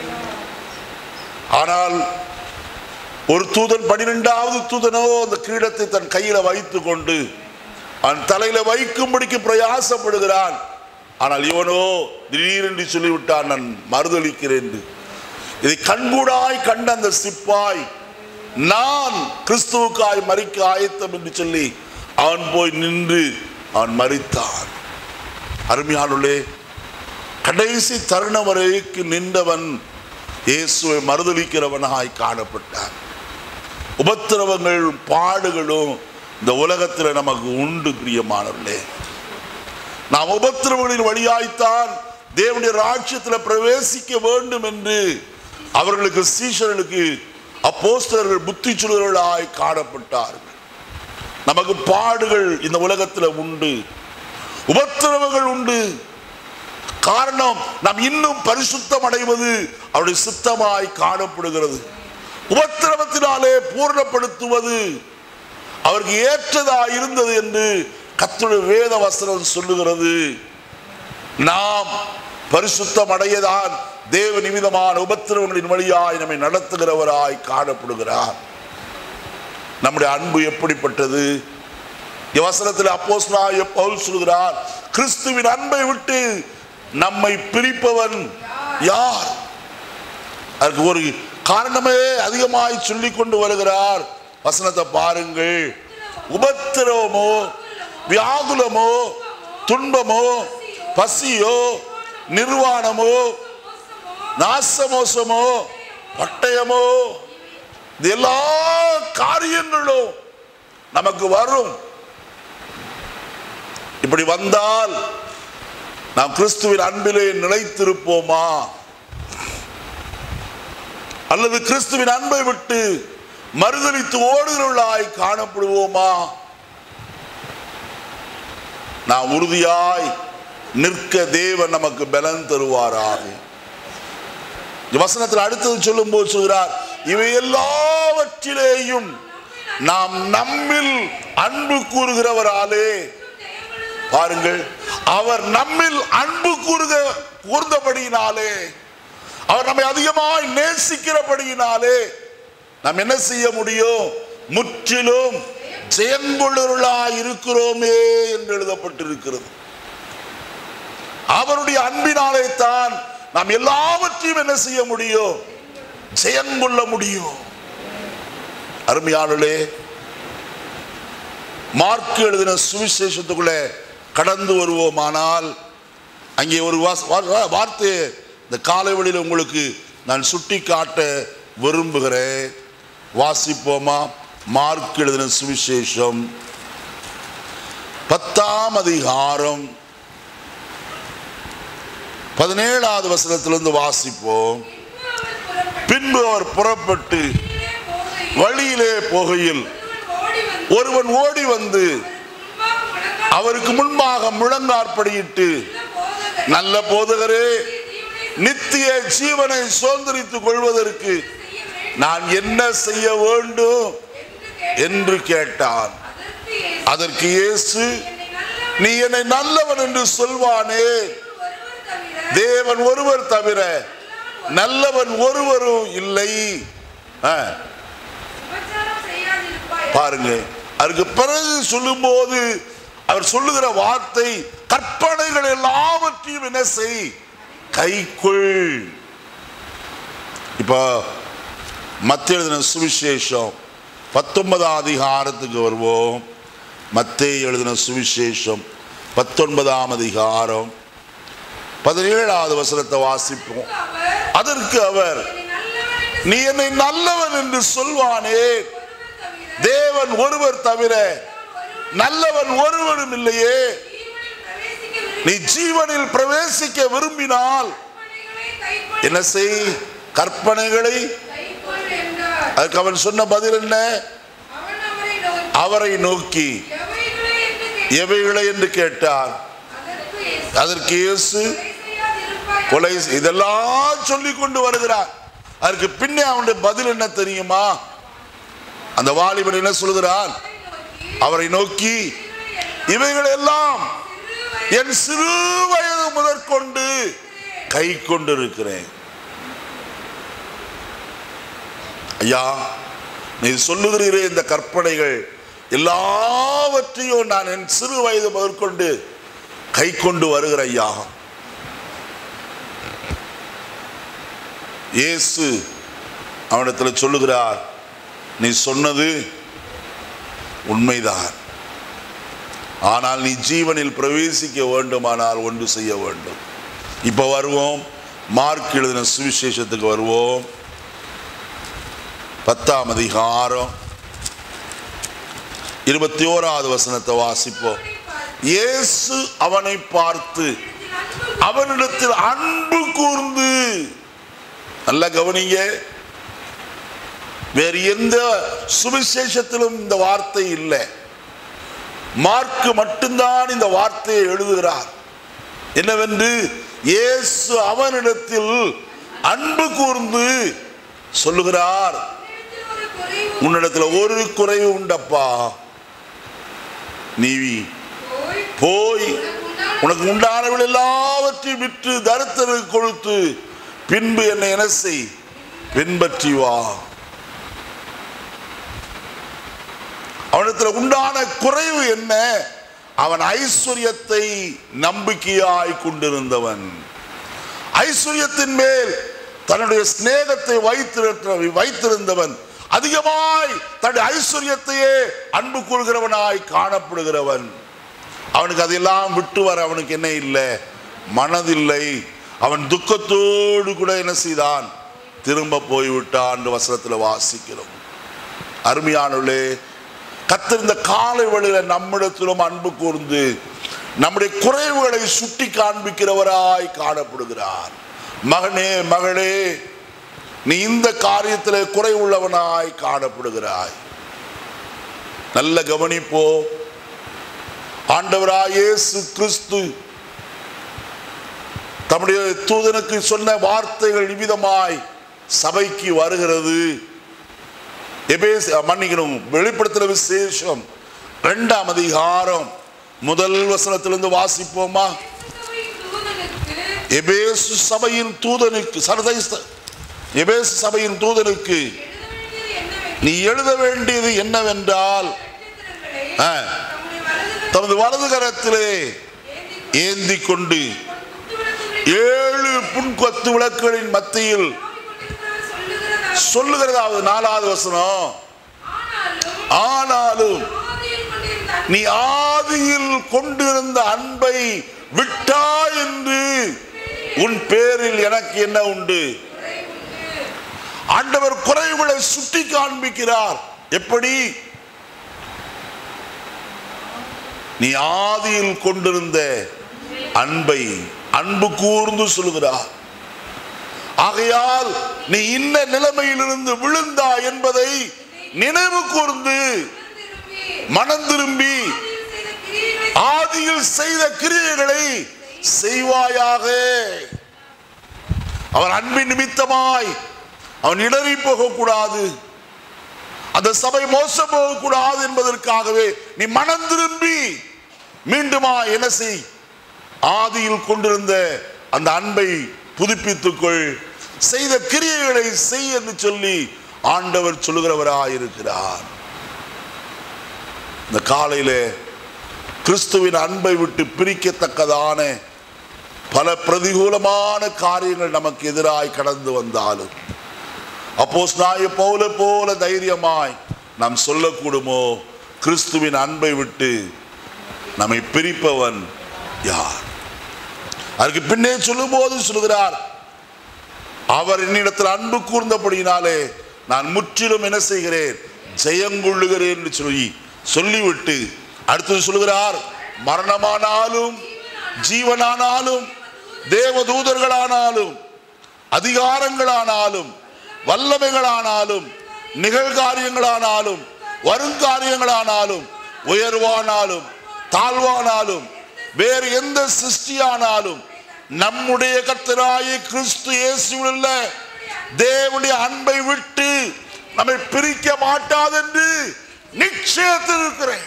ஆனால் ஒரு தூதன் 12வது தூதனோ அந்த கிரீடத்தை தன் கையில வைத்துக் கொண்டு அவன் தலையில வைக்கும்படிக்கு பிரயாசப்படுகிறான். ஆனால் இவனோ திடீரென்று சொல்லிவிட்டான், நான் மறுதளிக்கிறேன். இதை கண்கூடாய் கண்ட அந்த சிப்பாய், நான் கிறிஸ்துவுக்காய் மரிக்க ஆயத்தம் என்று சொல்லி அவன் போய் நின்று அவன் மரித்தான். அருமையானவர்களே, கடைசி தருணம் வரைக்கும் நின்றவன் இயேசுவை மறுதலிக்கிறவனாய் காணப்பட்டான். உபத்திரவங்களும் பாடுகளும் இந்த உலகத்தில் நமக்கு உண்டு பிரியமானவர்களே. நாம் உபத்திரவங்களின் வழியாய்த்தான் தேவனுடைய ராஜ்யத்தில் பிரவேசிக்க வேண்டும் என்று அவர்களுக்கு சீஷர்களுக்கு அப்போஸ்தலர்கள் புத்தி சொல்லுவர்களாய் காணப்பட்டார்கள். நமக்கு பாடுகள் இந்த உலகத்தில் உண்டு, உபத்திரவங்கள் உண்டு. காரணம், நாம் இன்னும் பரிசுத்தம் அடைவது அவருடைய சித்தமாய் காணப்படுகிறது. உபத்திரவத்தினாலே பூர்ணப்படுத்துவது அவருக்கு ஏற்றதா இருந்தது என்று கர்த்தருடைய வேத வசனம் சொல்லுகிறது. நாம் பரிசுத்தம் அடையதான் தேவ நிமித்தமான உபத்திரவங்களின் வழியாய் நம்மை நடத்துகிறவராய் காணப்படுகிறார். நம்முடைய அன்பு எப்படிப்பட்டது? வசனத்தில் அப்போஸ்தலனாகிய பவுல் சொல்கிறார், கிறிஸ்துவின் அன்பை விட்டு நம்மை பிரிப்பவன் யார்? அதுக்கு ஒரு காரணமே அதிகமாய் சொல்லிக் கொண்டு வருகிறார். வசனத்தை பாருங்கள். உபத்திரவமோ, வியாகுலமோ, துன்பமோ, பசியோ, நிர்வாணமோ, நாசமோசமோ, பட்டயமோ, இது எல்லா காரியங்களும் நமக்கு வரும். இப்படி வந்தால் நாம் கிறிஸ்துவின் அன்பிலே நிலைத்திருப்போமா? அல்லது கிறிஸ்துவின் அன்பை விட்டு மறுதலித்து ஓடுகிறவர்களாய் காணப்படுவோமா? நாம் உறுதியாய் நிற்க தேவன் நமக்கு பலன் தருவாராக. வசனத்தில் அடுத்தது சொல்லும் போது சொல்கிறார், இவை எல்லாவற்றிலேயும் நாம் நம்மில் அன்பு கூறுகிறவராலே. பாருங்கள், அவர் நம்மில் அன்பு கூர்ந்தபடியினாலே, அவர் நம்மை அதிகமாய் நேசிக்கிறபடியினாலே நாம் என்ன செய்ய முடியும்? முற்றிலும் ஜெயங்கொள்ளுவர்களாய் இருக்கிறோமே என்று எழுதப்பட்டிருக்கிறது. அவருடைய அன்பினாலே தான் நாம் எல்லாவற்றையும் என்ன செய்ய முடியும்? ஜெயங்கொள்ள முடியும். அருமையானவர்களே, மார்க் எழுதின சுவிசேஷத்துக்குள்ளே கடந்து வருவோமானால் அங்கே ஒரு வார்த்தை இந்த காலை வேளையில் உங்களுக்கு நான் சுட்டி காட்ட விரும்புகிறேன். வாசிப்போமா? மார்க் எழுதின சுவிசேஷம் 10ஆம் அதிகாரம் 17வது வசனத்திலிருந்து வாசிப்போம். பின்பு அவர் புறப்பட்டு வழியிலே போகையில் ஒருவன் ஓடி வந்து அவருக்கு முன்பாக முழங்காற்படியிட்டு, நல்ல போதகரே, நித்திய ஜீவனை சுதந்தரித்துக் கொள்வதற்கு நான் என்ன செய்ய வேண்டும் என்று கேட்டான். அதற்கு இயேசு, நீ என்னை நல்லவன் என்று சொல்வானே, தேவன் ஒருவர் தவிர நல்லவன் ஒருவரும் இல்லை. பாருங்க, அதுக்கு பிறகு சொல்லும் போது அவர் சொல்லுகிற வார்த்தை, கற்பனைகள் எல்லாவற்றையும் என்ன செய், கைக்குள். இப்ப மத்தேயு எழுதின சுவிசேஷம் 19ஆம் அதிகாரத்துக்கு வருவோம். மத்தேயு எழுதின சுவிசேஷம் 19ஆம் அதிகாரம் 17வது வசனத்தை வாசிப்போம். அதற்கு அவர், நீ என்னை நல்லவன் என்று சொல்வானே, தேவன் ஒருவர் தவிர நல்லவன் ஒருவரும் இல்லையே. நீ ஜீவனில் பிரவேசிக்க விரும்பினால் என்ன செய்? கற்பனைகளை. அதுக்கு அவன் சொன்ன பதில் என்ன? அவரை நோக்கி எவைகளை என்று கேட்டார். அதற்கு இயேசு, கொலை இதெல்லாம் சொல்லி கொண்டு வருகிறார். அதற்கு பின்னே அவனுடைய பதில் என்ன தெரியுமா? அந்த வாலிபன் என்ன சொல்கிறான்? அவரை நோக்கி, இவைகள் எல்லாம் என் சிறு வயது முதற்கொண்டு கை கொண்டிருக்கிறேன். ஐயா, நீ சொல்லுகிறீரே இந்த கற்பனைகள் எல்லாவற்றையும் நான் என் சிறு வயது முதற்கொண்டு கை கொண்டு வருகிற ஐயா. இயேசு அவனிடத்தில் சொல்லுகிறார், நீ சொன்னது உண்மைதான். ஆனால் நீ ஜீவனில் பிரவேசிக்க வேண்டுமானால் ஒன்று செய்ய வேண்டும். இப்ப வருவோம், மார்க் எழுதின சுவிசேஷத்துக்கு வருவோம். 10ஆம் அதிகாரம் 21வது வசனத்தை வாசிப்போம். இயேசு அவனை பார்த்து அவனிடத்தில் அன்பு கூர்ந்து, நல்ல கவனிங்க, வேறு எந்த சுவிசேஷத்திலும் இந்த வார்த்தை இல்லை. மார்க் மட்டும்தான் இந்த வார்த்தையை எழுதுகிறார். என்னவென்று? இயேசு அவனிடத்தில் அன்பு கூர்ந்து சொல்லுகிறார், உன்னிடத்துல ஒரு குறைவு உண்டப்பா, நீ போய் உனக்கு உண்டானவள் எல்லாவற்றையும் விற்று தரித்திரருக்கு கொடுத்து பின்பு என்னை என்ன செய், பின்பற்றி வா. அவனிடத்தில் உண்டான குறைவு என்ன? அவன் ஐஸ்வர்யத்தை நம்பிக்கையாய் கொண்டிருந்தவன். ஐஸ்வர்யத்தின் மேல் தன்னுடைய சிநேகத்தை வைத்திருந்தவன். அதிகமாய் தன்னுடைய ஐஸ்வர்யத்தையே அன்பு கூறுகிறவனாய் காணப்படுகிறவன். அவனுக்கு அதெல்லாம் விட்டு வர அவனுக்கு என்ன இல்லை, மனதில்லை. அவன் துக்கத்தோடு கூட என்ன செய்தான், திரும்ப போய்விட்டான். வசனத்தில் வாசிக்கிறோம். அருமையானவர்களே, கர்த்தர் இந்த காலை வேளையில நம்மிடத்திலும் அன்பு கூர்ந்து நம்முடைய குறைவுகளை சுட்டி காண்பிக்கிறவராய் காணப்படுகிறார். மகனே, மகளே, நீ இந்த காரியத்தில் குறைவுள்ளவனாய் காணப்படுகிறாய். நல்ல கவனிப்போ. ஆண்டவராய் இயேசு கிறிஸ்து தம்முடைய தூதனுக்கு சொன்ன வார்த்தைகள் நிமித்தமாய் சபைக்கு வருகிறது. வெளிப்படுத்தின விசேஷம் 2ஆம் அதிகாரம் 1 வசனத்திலிருந்து வாசிப்போமா? எபேசு சபையின் தூதனுக்கு, எபேசு சபையின் தூதனுக்கு நீ எழுத வேண்டியது என்னவென்றால், தமது வலது கரத்திலே ஏந்தி கொண்டு 7 புன்கொத்து விளக்குகளின் மத்தியில் சொல்லுகிறதாவது 4வது வசனம், ஆனாலும் நீ ஆதியில் கொண்டிருந்த அன்பை விட்டா என்று உன் பேரில் எனக்கு என்ன உண்டு? ஆண்டவர் குறைவுகளை சுட்டி காண்பிக்கிறார். எப்படி? நீ ஆதியில் கொண்டிருந்த அன்பை அன்பு கூர்ந்து சொல்லுகிறார். ஆகையால் நீ இன்ன நிலைமையிலிருந்து விழுந்தா என்பதை நினைவு கூர்ந்து மனம் திரும்பி ஆதியில் செய்த கிரியைகளை செய்வாயாக. அவன் அன்பின் நிமித்தமாய் அவன் இடறி போகக்கூடாது, அந்த சபை மோசம் போகக்கூடாது என்பதற்காகவே நீ மனம் திரும்பி மீண்டுமா என்ன செய், ஆதியில் கொண்டிருந்த அந்த அன்பை புதுப்பித்துக்கொள், செய்த கிரியைகளை செய் என்று சொல்லி ஆண்டவர் சொல்லுகிறவராயிருக்கிறார். இந்த காலையிலே கிறிஸ்துவின் அன்பை விட்டு பிரிக்கத்தக்கதான பல பிரதிகூலமான காரியங்கள் நமக்கு எதிராய் கடந்து வந்தாலும் அப்போஸ்தலனாகிய பவுலை போல தைரியமாய் நாம் சொல்லக்கூடுமோ, கிறிஸ்துவின் அன்பை விட்டு நம்மை பிரிப்பவன் யார்? அதற்கு பின்னே சொல்லும் போது சொல்லுகிறார், அவர் என்னிடத்தில் அன்பு கூர்ந்தபடியினாலே நான் முற்றிலும் என்ன செய்கிறேன், ஜெயங்கொள்ளுகிறேன் என்று சொல்லிவிட்டு அடுத்தது சொல்லுகிறார், மரணமானாலும் ஜீவனானாலும் தேவதூதர்களானாலும் அதிகாரங்களானாலும் வல்லமைகளானாலும் நிகழ்காரியங்களானாலும் வருங்காரியங்களானாலும் உயர்வானாலும் தாழ்வானாலும் வேறு எந்த சிருஷ்டியானாலும் நம்முடைய கர்த்தராகிய கிறிஸ்து இயேசுவில் உள்ள தேவனுடைய அன்பை விட்டு நம்மை பிரிக்க மாட்டாது என்று நிச்சயத்தில் இருக்கிறேன்.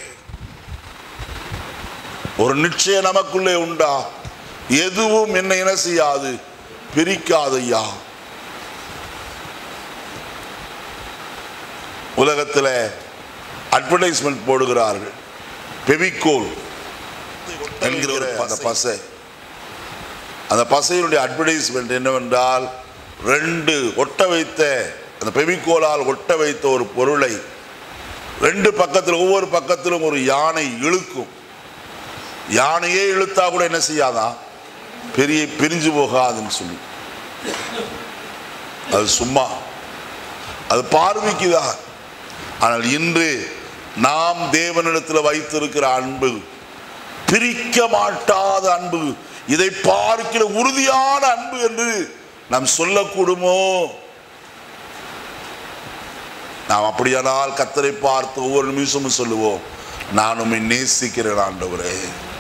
ஒரு நிச்சயம் நமக்குள்ளே உண்டா? எதுவும் என்னை என்ன செய்யாது, பிரிக்காதையா. உலகத்தில் அட்வர்டைஸ்மெண்ட் போடுகிறார்கள். பெவிகோல் என்கிற அந்த பசை, அந்த பசையினுடைய அட்வர்டைஸ்மெண்ட் என்னவென்றால், 2 ஒட்ட வைத்த அந்த பெவிகோலால் ஒட்ட வைத்த ஒரு பொருளை 2 பக்கத்தில், ஒவ்வொரு பக்கத்திலும் ஒரு யானை இழுக்கும். யானையே இழுத்தா கூட என்ன செய்யாதான், பிரிஞ்சு போகாதுன்னு சொல்லி. அது சும்மா, அது பார்வைக்குதான். ஆனால் இன்று நாம் தேவனிடத்தில் வைத்திருக்கிற அன்பு பிரிக்க மாட்டாத அன்பு, இதை பார்க்கிற உறுதியான அன்பு என்று நாம் சொல்லக்கூடுமோ? நாம் அப்படியானால் கர்த்தரை பார்த்து ஒவ்வொரு நிமிஷமும் சொல்லுவோம், நான் உம்மை நேசிக்கிறேன் ஆண்டவரே,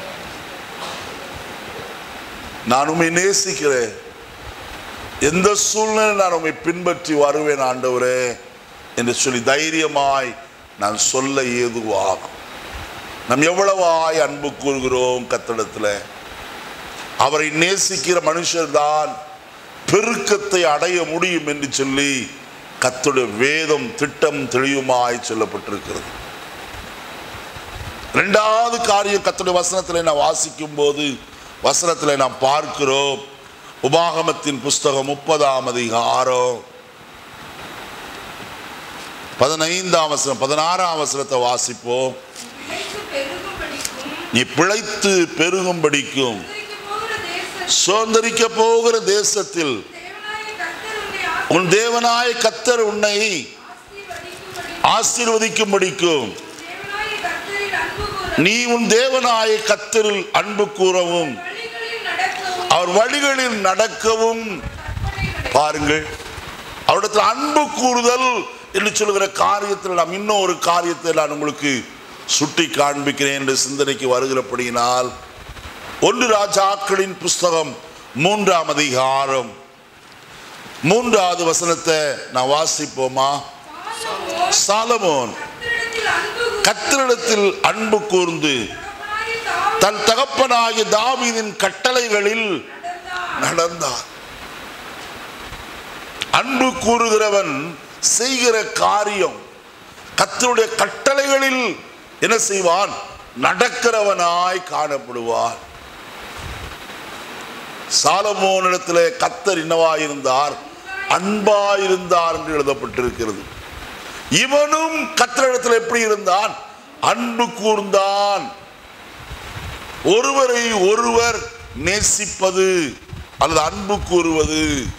நான் உம்மை நேசிக்கிறேன், எந்த சூழ்நிலை நான் உம்மை பின்பற்றி வருவேன் ஆண்டவரே என்று சொல்லி தைரியமாய் நான் சொல்ல ஏதுவாகும். நாம் எவ்வளவாய் அன்பு கூறுகிறோம் கர்த்தரிடத்தில். அவரை நேசிக்கிற மனுஷர்தான் பெருக்கத்தை அடைய முடியும் என்று சொல்லி கர்த்தருடைய வேதம் திட்டம் தெளிவுமாய் சொல்லப்பட்டிருக்கிறது. 2வது காரியம், கர்த்தருடைய வசனத்தில் நான் வாசிக்கும் போது வசனத்தில் நாம் பார்க்கிறோம். உபாகமத்தின் புஸ்தகம் 30ஆம் அதிகாரம் 15ஆம் வசனம் 16ஆம் வசனத்தை வாசிப்போம். நீ பிழைத்து பெருகும்படிக்கும் சுதந்தரிக்க போகிற தேசத்தில் உன் தேவனாய கர்த்தர் உன்னை ஆசீர்வதிக்கும்படிக்கும் நீ உன் தேவனாய கர்த்தரில் அன்பு கூறவும் அவர் வழிகளில் நடக்கவும். பாருங்கள், அவரிடத்தில் அன்பு கூறுதல் என்று சொல்லுகிற காரியத்தில் நாம் இன்னும் ஒரு காரியத்தை நான் உங்களுக்கு சுட்டி காண்பிக்கிறேன் என்று சிந்தனைக்கு வருகிறபடியினால் 1 ராஜாக்களின் புஸ்தகம் 3ஆம் அதிகாரம் 3வது வசனத்தை நான் வாசிப்போமா? சாலமோன் கர்த்தரிடத்தில் அன்பு கூர்ந்து தன் தகப்பனாகிய தாவீதின் கட்டளைகளில் நடந்தார். அன்பு கூறுகிறவன் செய்கிற காரியம், கர்த்தருடைய கட்டளைகளில் என்ன செய்வான்? நடக்கிறவனாய் காணப்படுவான். சாலமோனிடத்திலே கர்த்தர் என்னவாயிருந்தார்? அன்பாயிருந்தார் என்று எழுதப்பட்டிருக்கிறது. இவனும் கர்த்தரிடத்தில் எப்படி இருந்தான்? அன்பு கூர்ந்தான். ஒருவரை ஒருவர் நேசிப்பது அல்லது அன்பு கூறுவது.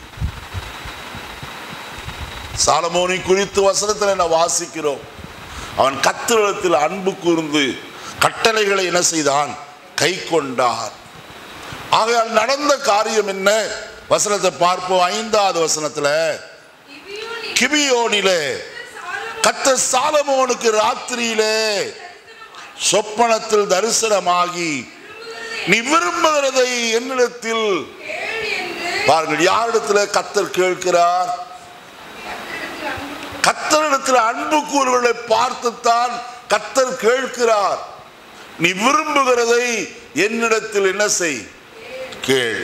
சாலமோனை குறித்து வசனத்தில் என்ன வாசிக்கிறோம்? அவன் கர்த்தரிடத்தில் அன்பு கூர்ந்து கட்டளைகளை என்ன செய்தான்? கை கொண்டான். ஆகையால் நடந்த காரியம் என்ன? வசனத்தை பார்ப்போம். 5வது வசனத்துல, கிபியோனிலே கர்த்தர் சாலமோனுக்கு ராத்திரியிலே சொப்பனத்தில் தரிசனமாகி நீ விரும்புகிறதை என்னிடத்தில். பாருங்கள், யாரிடத்துல கர்த்தர் கேட்கிறார்? கர்த்தரிடத்தில் அன்பு கூறுகளை பார்த்துத்தான் கர்த்தர் கேட்கிறார். நீ விரும்புகிறதை என்னிடத்தில் என்ன செய்? கேள்.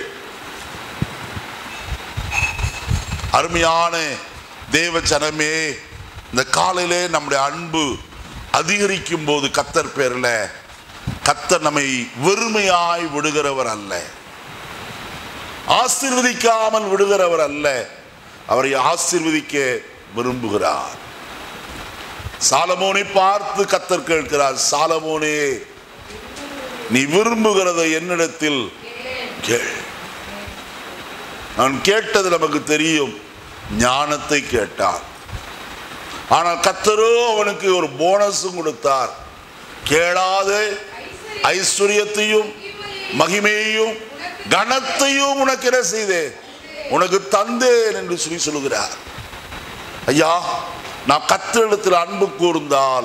அருமையான தேவ ஜனமே, இந்த காலையிலே நம்முடைய அன்பு அதிகரிக்கும் போது கர்த்தர் பேரில் கர்த்தர் நம்மை வெறுமையாய் விடுகிறவர் அல்ல, ஆசீர்வதிக்காமல் விடுகிறவர் அல்ல, அவரை ஆசீர்வதிக்க விரும்புகிறார். சாலமோனை பார்த்து கர்த்தர் கேட்கிறார், சாலமோனே நீ விரும்புகிறதை என்னிடத்தில் கேள். நான் கேட்டது நமக்கு தெரியும், ஞானத்தை கேட்டான். ஆனால் கர்த்தரோ அவனுக்கு ஒரு போனஸும் கொடுத்தார். கேளாத ஐஸ்வர்யத்தையும் மகிமையையும் கனத்தையும் உனக்கு என்ன செய்தேன்? உனக்கு தந்தேன் என்று சொல்லி சொல்லுகிறார். ஐயா, நான் கர்த்தரிடத்தில் அன்பு கூர்ந்தால்,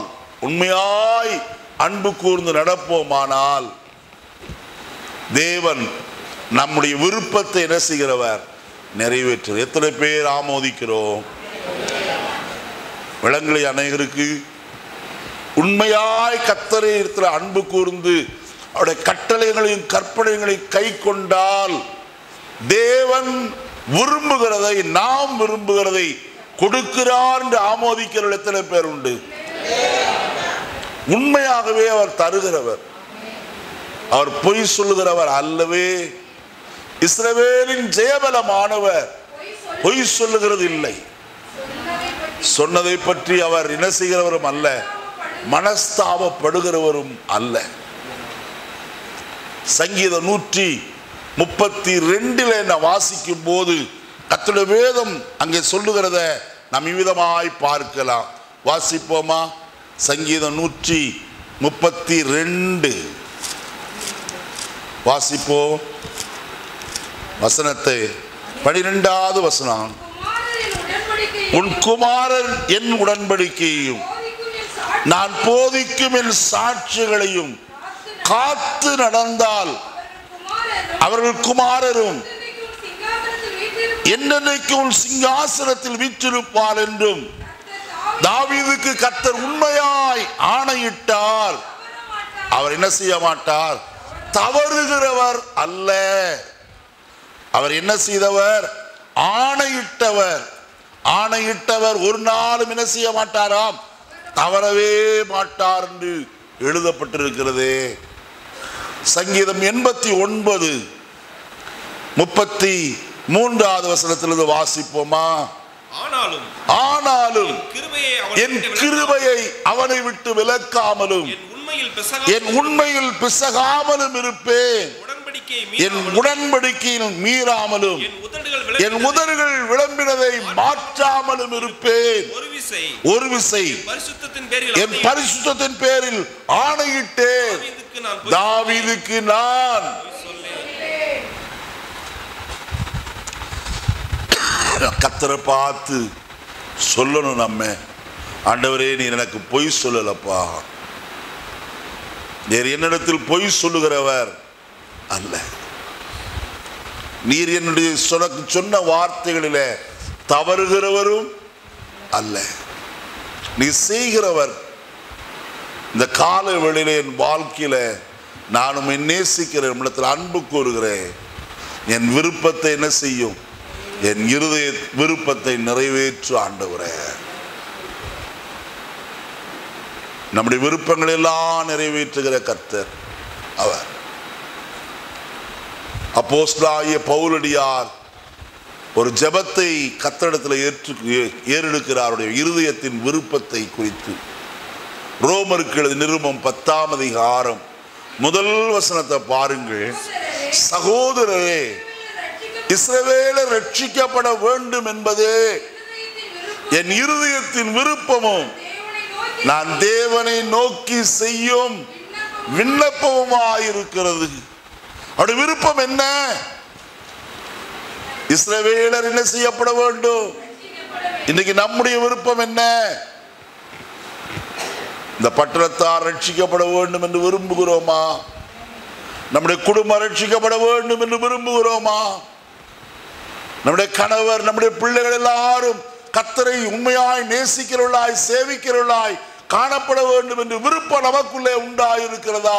உண்மையாய் அன்பு கூர்ந்து நடப்போமானால், தேவன் நம்முடைய விருப்பத்தை என்ன செய்கிறவர்? நிறைவேற்று. எத்தனை பேர் ஆமோதிக்கிறோம்? விளங்களை அநேகருக்கு உண்மையாய் கர்த்தரை இடத்துல அன்பு கூர்ந்து அவருடைய கட்டளைகளையும் கற்பனைகளையும் கை கொண்டால் தேவன் விரும்புகிறதை, நாம் விரும்புகிறதை கொடுக்கிறார் என்று ஆமோதிக்கிற எத்தனை பேர் உண்டு? உண்மையாகவே அவர் தருகிறவர், அவர் பொய் சொல்லுகிறவர் அல்லவே. இஸ்ரவேலின் ஜெயபலமானவர் பொய் சொல்லுகிறது இல்லை. சொன்னதை பற்றி அவர் என்ன செய்கிறவரும் அல்ல, மனஸ்தாபப்படுகிறவரும் அல்ல. சங்கீதம் 132 நான் வாசிக்கும் போது கர்த்தருடைய வேதம் அங்கே சொல்லுகிறத நாம் இவ்விதமாய் பார்க்கலாம். வாசிப்போமா? சங்கீதம் 132 வாசிப்போம். வசனத்தை 12வது வசனம். உன் குமாரன் என் உடன்படிக்கையையும் நான் போதிக்கும் என் சாட்சிகளையும் காத்து நடந்தால் அவர்கள் குமாரரும் என்னென்னைக்கும் சிங்காசனத்தில் வீற்றிருப்பார் என்றும் தாவீதுக்கு கர்த்தர் உண்மையாய் ஆணையிட்டார். அவர் என்ன செய்ய மாட்டார்? தவறுகிறவர் அல்ல. அவர் என்ன செய்தவர்? ஆணையிட்டவர். ஆணையிட்டவர் ஒரு நாளும் என்ன செய்ய மாட்டாராம்? தவறவே மாட்டார் என்று எழுதப்பட்டிருக்கிறது. சங்கீதம் 89:33 வசனத்திலிருந்து வாசிப்போமா? ஆனாலும் என் கிருபையை அவனை விட்டு விலக்காமலும் என் உண்மையில் பிசகாமலும் இருப்பேன். என் உடன்படிக்கையில் மீறாமலும் என் உதடுகள் விளம்பினதை மாற்றாமலும் இருப்பேன். ஒரு விசை என் பரிசுத்தத்தின் பேரில் ஆணையிட்டேன், தாவீதுக்கு நான். கர்த்தரை பார்த்து சொல்லணும் நம்ம, ஆண்டவரே நீர் எனக்கு பொய் சொல்லலப்பா, நீர் என்னிடத்தில் பொய் சொல்லுகிறவர் அல்ல, நீர் என்னுடைய சொன்ன வார்த்தைகளிலே தவறுகிறவரும் அல்ல, நீ செய்கிறவர். இந்த கால வேளையிலே என் வாழ்க்கையில நானும் நேசிக்கிறேன், நம்மிடத்தில் அன்பு கூறுகிறேன். என் விருப்பத்தை என்ன செய்யும்? என் இருதய விருப்பத்தை நிறைவேற்று ஆண்டவரே. நம்முடைய விருப்பங்கள் எல்லாம் நிறைவேற்றுகிற கர்த்தர் அவர். அப்போஸ்தலனாகிய பவுலடியார் ஒரு ஜெபத்தை கர்த்தரிடத்தில் ஏறெடுக்கிறார், இருதயத்தின் விருப்பத்தை குறித்து. ரோமருக்கு எழுதிய நிருபம் 10ஆம் அதிகாரம் 1 வசனத்தை பாருங்கள். சகோதரரே, இஸ்ரவேலர் ரட்சிக்கப்பட வேண்டும் என்பதே என் இருதயத்தின் விருப்பமும் நான் தேவனை நோக்கி செய்யும் விண்ணப்பமாயிருக்கிறது. அவருடைய விருப்பம் என்ன? இஸ்ரவேலர் என்ன செய்யப்பட வேண்டும்? இன்னைக்கு நம்முடைய விருப்பம் என்ன? இந்த பட்டணத்தார் ரட்சிக்கப்பட வேண்டும் என்று விரும்புகிறோமா? நம்முடைய குடும்பம் ரட்சிக்கப்பட வேண்டும் என்று விரும்புகிறோமா? நம்முடைய கணவர், நம்முடைய பிள்ளைகள் எல்லாரும் கர்த்தரை உண்மையாய் நேசிக்கிறவர்களாய் சேவிக்கிறவர்களாய் காணப்பட வேண்டும் என்று விருப்பம் நமக்குள்ளே உண்டாயிருக்கிறதா?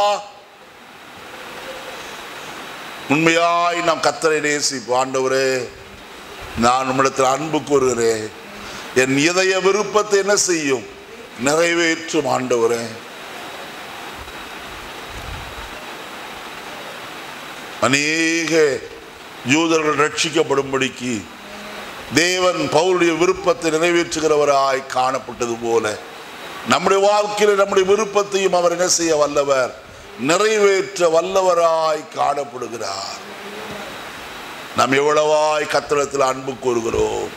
உண்மையாய் நாம் கர்த்தரை நேசிப்போம். ஆண்டவரே, நான் உம்மிடத்தில் அன்பு கூறுகிறேன், என் இதய விருப்பத்தை என்ன செய்யும்? நிறைவேற்றும் ஆண்டவரே. அநேக யூதர்கள் ரட்சிக்கப்படும்படிக்கு தேவன் பவுலுடைய விருப்பத்தை நிறைவேற்றுகிறவராய் காணப்பட்டது போல நம்முடைய வாழ்க்கையில் நம்முடைய விருப்பத்தையும் அவர் என்ன செய்ய வல்லவர்? நிறைவேற்ற வல்லவராய் காணப்படுகிறார். நாம் எவ்வளவாய் கர்த்தரிடத்தில் அன்பு கூறுகிறோம்.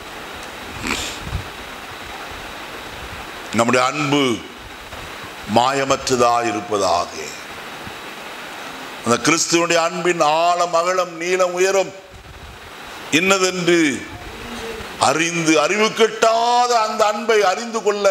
நம்முடைய அன்பு மாயமற்றதாய் இருப்பதாக. அந்த கிறிஸ்துவனுடைய அன்பின் ஆழம் அகலம் நீளம் உயரம் இன்னதென்று அறிந்து அறிவு கெட்டாத அந்த அன்பை அறிந்து கொள்ள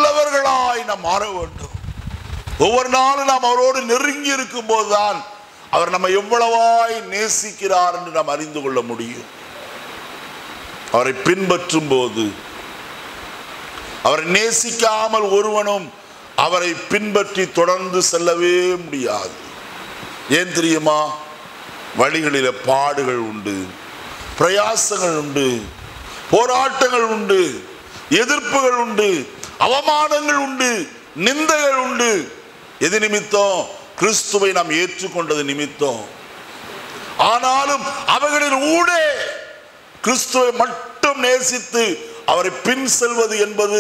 வல்லவர்களாய் நாம் மாற வேண்டும். ஒவ்வொரு நாளும் நாம் அவரோடு நெருங்கி இருக்கும் போதுதான் அவர் நம்ம எவ்வளவாய் நேசிக்கிறார் என்று நாம் அறிந்து கொள்ள முடியும். அவரை பின்பற்றும் போது, அவரை நேசிக்காமல் ஒருவனும் அவரை பின்பற்றி தொடர்ந்து செல்லவே முடியாது. ஏன் தெரியுமா? வழிகளில பாடுகள் உண்டு, பிரயாசங்கள் உண்டு, போராட்டங்கள் உண்டு, எதிர்ப்புகள் உண்டு, அவமானங்கள் உண்டு, நிந்தைகள் உண்டு. எது நிமித்தம்? கிறிஸ்துவை நாம் ஏற்றுக்கொண்டது நிமித்தம். ஆனாலும் அவைகளின் ஊடே கிறிஸ்துவை மட்டும் நேசித்து அவரை பின் செல்வது என்பது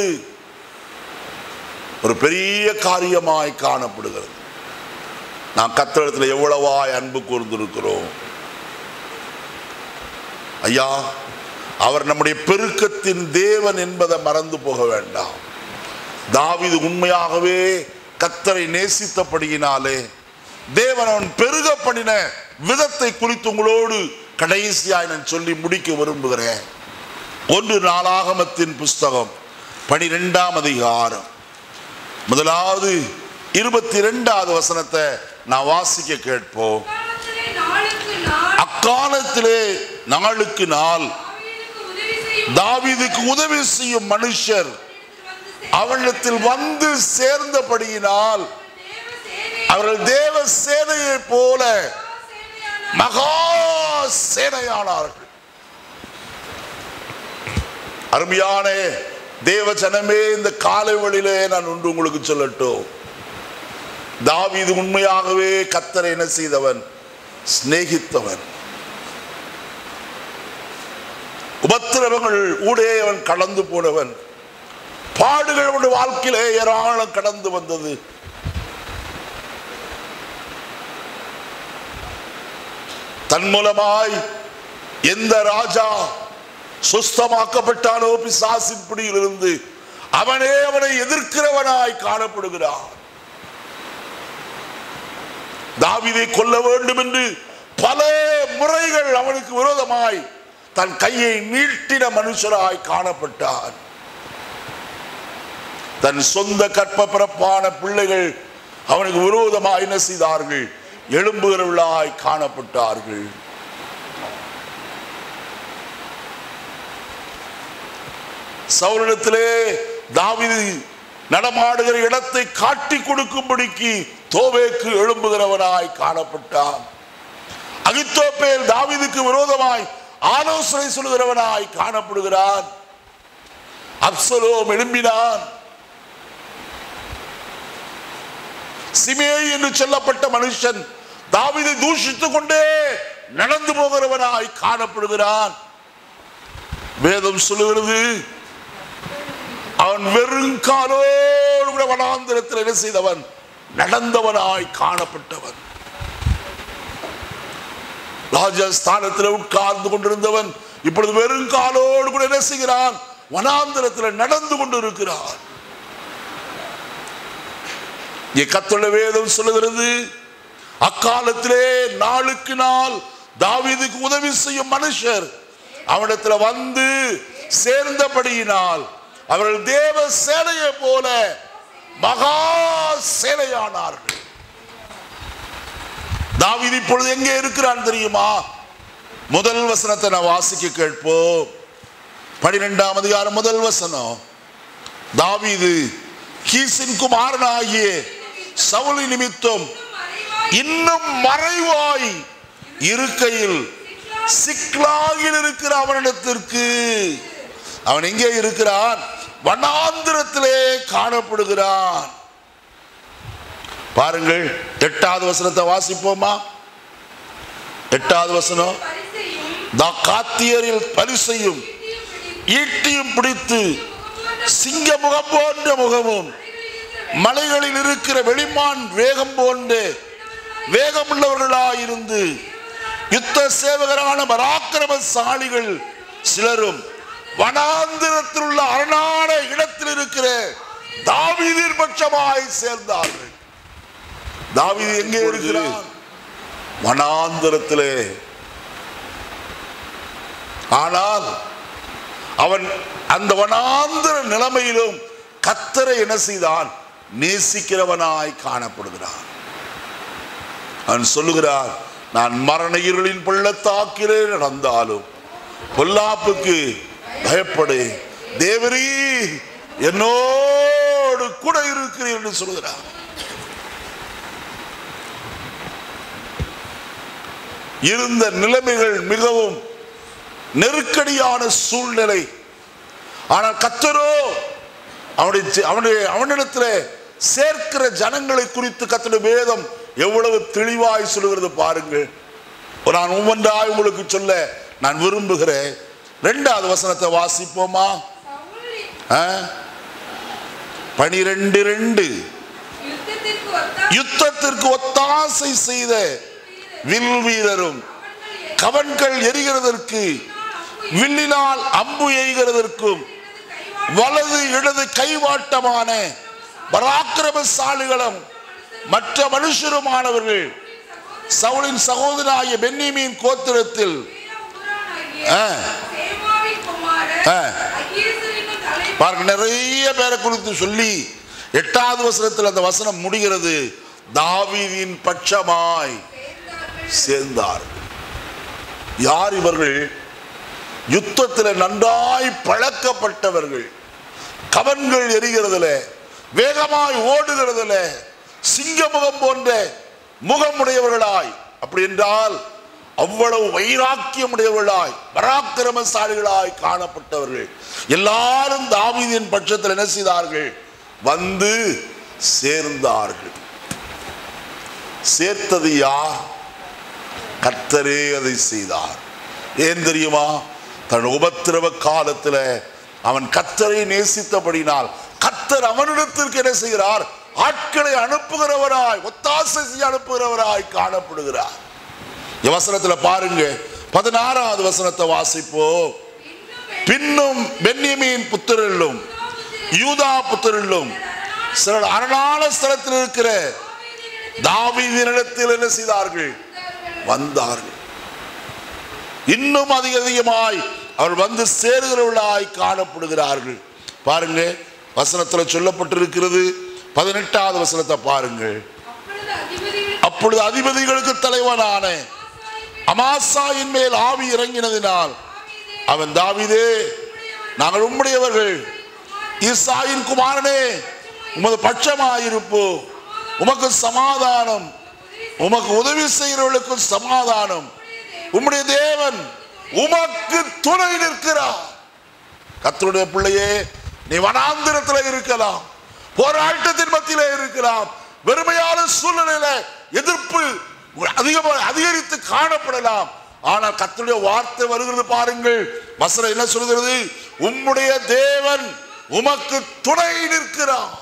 ஒரு பெரிய காரியமாய் காணப்படுகிறது. நாம் கர்த்தரிடத்தில் எவ்வளவாய் அன்பு கூர்ந்திருக்கிறோம். ஐயா, அவர் நம்முடைய பெருக்கத்தின் தேவன் என்பதை மறந்து போக வேண்டாம். தாவீது உண்மையாகவே கர்த்தரை நேசித்தபடியினாலே தேவன் அவன் பெருக பண்ணின விதத்தை குறித்து உங்களோடு கடைசியாய் நான் சொல்லி முடிக்க விரும்புகிறேன். 1 நாளாகமத்தின் புஸ்தகம் 12ஆம் அதிகாரம் 22வது வசனத்தை நான் வாசிக்க கேட்போம். அக்காலத்திலே நாளுக்கு நாள் தாவீதுக்கு உதவி செய்யும் மனுஷர் அவனிடத்தில் வந்து சேர்ந்தபடியினால் அவர்கள் தேவ சேனையை போல மகா சேனையானார்கள். அருமையான தேவ ஜனமே, இந்த காலை வழியிலே நான் ஒன்று உங்களுக்கு சொல்லட்டும். தாவீது உண்மையாகவே கர்த்தரை என்ன செய்தவன்? சிநேகித்தவன். உபத்திரவங்கள் ஊடே அவன் கடந்து போனவன். பாடுகள் அவனுடைய வாழ்க்கையிலே ஏராளம் கடந்து வந்தது. தன் மூலமாய் எந்த ராஜா சுஸ்தமாக்கப்பட்டானோ பிசாசின் பிடியிலிருந்து அவனே அவனை எதிர்க்கிறவனாய் காணப்படுகிறான். தாவீதை கொல்ல வேண்டும் என்று பல முறைகள் அவனுக்கு விரோதமாய் தன் கையை நீட்டின மனுஷராய் காணப்பட்டான். தன் சொந்த கற்ப பிறப்பான பிள்ளைகள் அவனுக்கு விரோதமாய் என்ன செய்தார்கள்? எழும்புகிறவர்களாய் காணப்பட்டார்கள். சவுலிடத்திலே தாவீது நடமாடுகிற இடத்தை காட்டி கொடுக்கும்படிக்கு தோவேக்கு எழும்புகிறவனாய் காணப்பட்டான். அகித்தோப்பேல் தாவீதுக்கு விரோதமாய் ஆலோசனை சொல்லுகிறவனாய் காணப்படுகிறான். அப்சலோம் எழும்பினான். சிமேயி என்று சொல்லப்பட்ட மனுஷன் தாவீதை தூஷித்துக் கொண்டே நடந்து போகிறவனாய் காணப்படுகிறான். வேதம் சொல்லுகிறது, அவன் வெறுங்காலோடு கூட வனாந்திரத்தில் என்ன செய்தவன்? நடந்தவனாய் காணப்பட்டவன். ராஜஸ்தானத்தில் உட்கார்ந்து கொண்டிருந்தவன் இப்பொழுது வெறுங்காலோடு கூட என்ன செய்கிறான்? வனாந்திரத்தில் நடந்து கொண்டிருக்கிறான். கர்த்தருடைய வேதம் சொல்லுகிறது, அக்காலத்திலே நாளுக்கு நாள் தாவீதுக்கு உதவி செய்யும் மனுஷர் அவனிடத்தில் வந்து சேர்ந்தபடியினால் அவர்கள் தேவ சேனையை போல மகா சேனையானார்கள். தாவீது இப்பொழுது எங்கே இருக்கிறான் தெரியுமா? முதல் வசனத்தை நான் வாசிக்க கேட்போம். 12ஆம் அதிகாரம் முதல் வசனம். தாவீது கீசின் குமாரனாகிய சவுலி நிமித்தம் இன்னும் மறைவாய் இருக்கையில் சிக்லாகில் இருக்கிற அவனிடத்திற்கு, அவன் எங்கே இருக்கிறான்? வனாந்திரத்திலே காணப்படுகிறான். பாருங்கள், 8வது வசனத்தை வாசிப்போமா? 8வது வசனம். காத்தியரில் பரிசையும் ஈட்டியும் பிடித்து சிங்க முகம் போன்ற முகமும் மலைகளில் இருக்கிற வெளிமான் வேகம் போன்ற வேகமுள்ளவர்களாயிருந்து யுத்த சேவகரான பராக்கிரமசாலிகள் சிலரும் வனாந்திரத்தில் உள்ள அரணான இடத்தில் இருக்கிற தாவீதின் பட்சமாய் சேர்ந்தார்கள். தாவீது எங்கே இருக்கிறான்? வனாந்திரத்திலே. ஆனால் அவன் அந்த வனாந்திர நிலைமையிலும் கர்த்தரை என்ன செய்தான்? நேசிக்கிறவனாய் காணப்படுகிறான். அவன் சொல்லுகிறார், நான் மரண இருளின் பள்ளத்தாக்கிலே நடந்தாலும் பொல்லாப்புக்கு பயப்படே, தேவரீ என்னோடு கூட இருக்கிறீர் என்று சொல்கிறார். இருந்த நிலைமைகள் மிகவும் நெருக்கடியான சூழ்நிலை. ஆனால் கர்த்தரோ அவனிடத்தில் சேர்க்கிற ஜனங்களை குறித்து கர்த்தருடைய வேதம் எவ்வளவு தெளிவாய் சொல்லுகிறது பாருங்கள். நான் ஒவ்வொன்றாய் உங்களுக்கு சொல்ல நான் விரும்புகிறேன். 2வது வசனத்தை வாசிப்போமா? 12:2 யுத்தத்திற்கு ஒத்தாசை செய்த வில் வீரரும் கவன்கள் எரிகிறதற்கு வில்லினால் அம்பு எய்கிறதற்கும் வலது இடது கைவாட்டமான பராக்கிரமசாலிகளும் மற்ற மனுஷருமானவர்கள் சவுலின் சகோதரனாகிய பென்யமீன் கோத்திரத்தில் நிறைய பேரை குறித்து சொல்லி 8வது வசனத்தில் அந்த வசனம் முடிகிறது. தாவீதின் பட்சமாய் சேர்ந்தார். யார் இவர்கள்? யுத்தத்தில் நன்றாய் பழக்கப்பட்டவர்கள், கவன்கள் எரிகிறதுல, வேகமாய் ஓடுகிறதுல, சிங்கமுகம் போன்ற முகமுடையவர்களாய், அப்படி என்றால் அவ்வளவு வைராக்கியமுடையவர்களாய் பராக்கிரமசாலிகளாய் காணப்பட்டவர்கள். எல்லாரும் தாவீதின் பட்சத்தில் என்ன செய்தார்கள்? வந்து சேர்ந்தார்கள். சேர்த்தது யார்? கர்த்தரே அதை செய்தார். ஏன் தெரியுமா? தன் உபத்திரவ காலத்தில் அவன் கர்த்தரை நேசித்தபடினால் கர்த்தர் அவனிடத்திற்கு என்ன செய்கிறார்? ஆட்களை அனுப்புகிறவராய், ஒத்தாசை செய்ய அனுப்புகிறவராய் காணப்படுகிறார். வசனத்தில் பாருங்க, 16வது வசனத்தை வாசிப்போம். பின்னும் பென்யமீன் புத்திரரிலும் யூதா புத்திரரிலும் சிலர் அரணான ஸ்தலத்தில் இருக்கிற தாவீதினிடத்தில் என்ன செய்தார்கள்? வந்தார்கள். இன்னும் அதிகமாய் அவர்கள் வந்து சேருகிறவர்களாய் காணப்படுகிறார்கள். பாருங்க, வசனத்தில் சொல்லப்பட்டிருக்கிறது. 18வது வசனத்தை பாருங்கள். அப்பொழுது அதிபதிகளுக்கு தலைவனான அமாசாயின் மேல் ஆவி இறங்கினதினால் அவன், தாவீதே, நாங்கள் உம்முடையவர்கள், ஈசாயின் குமாரனே, உமது பட்சமாயிருப்போம், உமக்கு சமாதானம், உமக்கு உதவி செய்கிறவர்களுக்கு சமாதானம், உம்முடைய தேவன் உமக்கு துணை நிற்கிறார். கர்த்தருடைய பிள்ளையே, நீ வனாந்திரத்தில் இருக்கலாம், போராட்டத்தின் மத்தியிலே இருக்கலாம், வெறுமையான சூழ்நிலையில எதிர்ப்பு அதிகரித்து காணப்படலாம். ஆனால் கர்த்தருடைய வார்த்தை வருகிறது பாருங்கள். வசனம் என்ன சொல்கிறது? உம்முடைய தேவன் உமக்கு துணை நிற்கிறார்.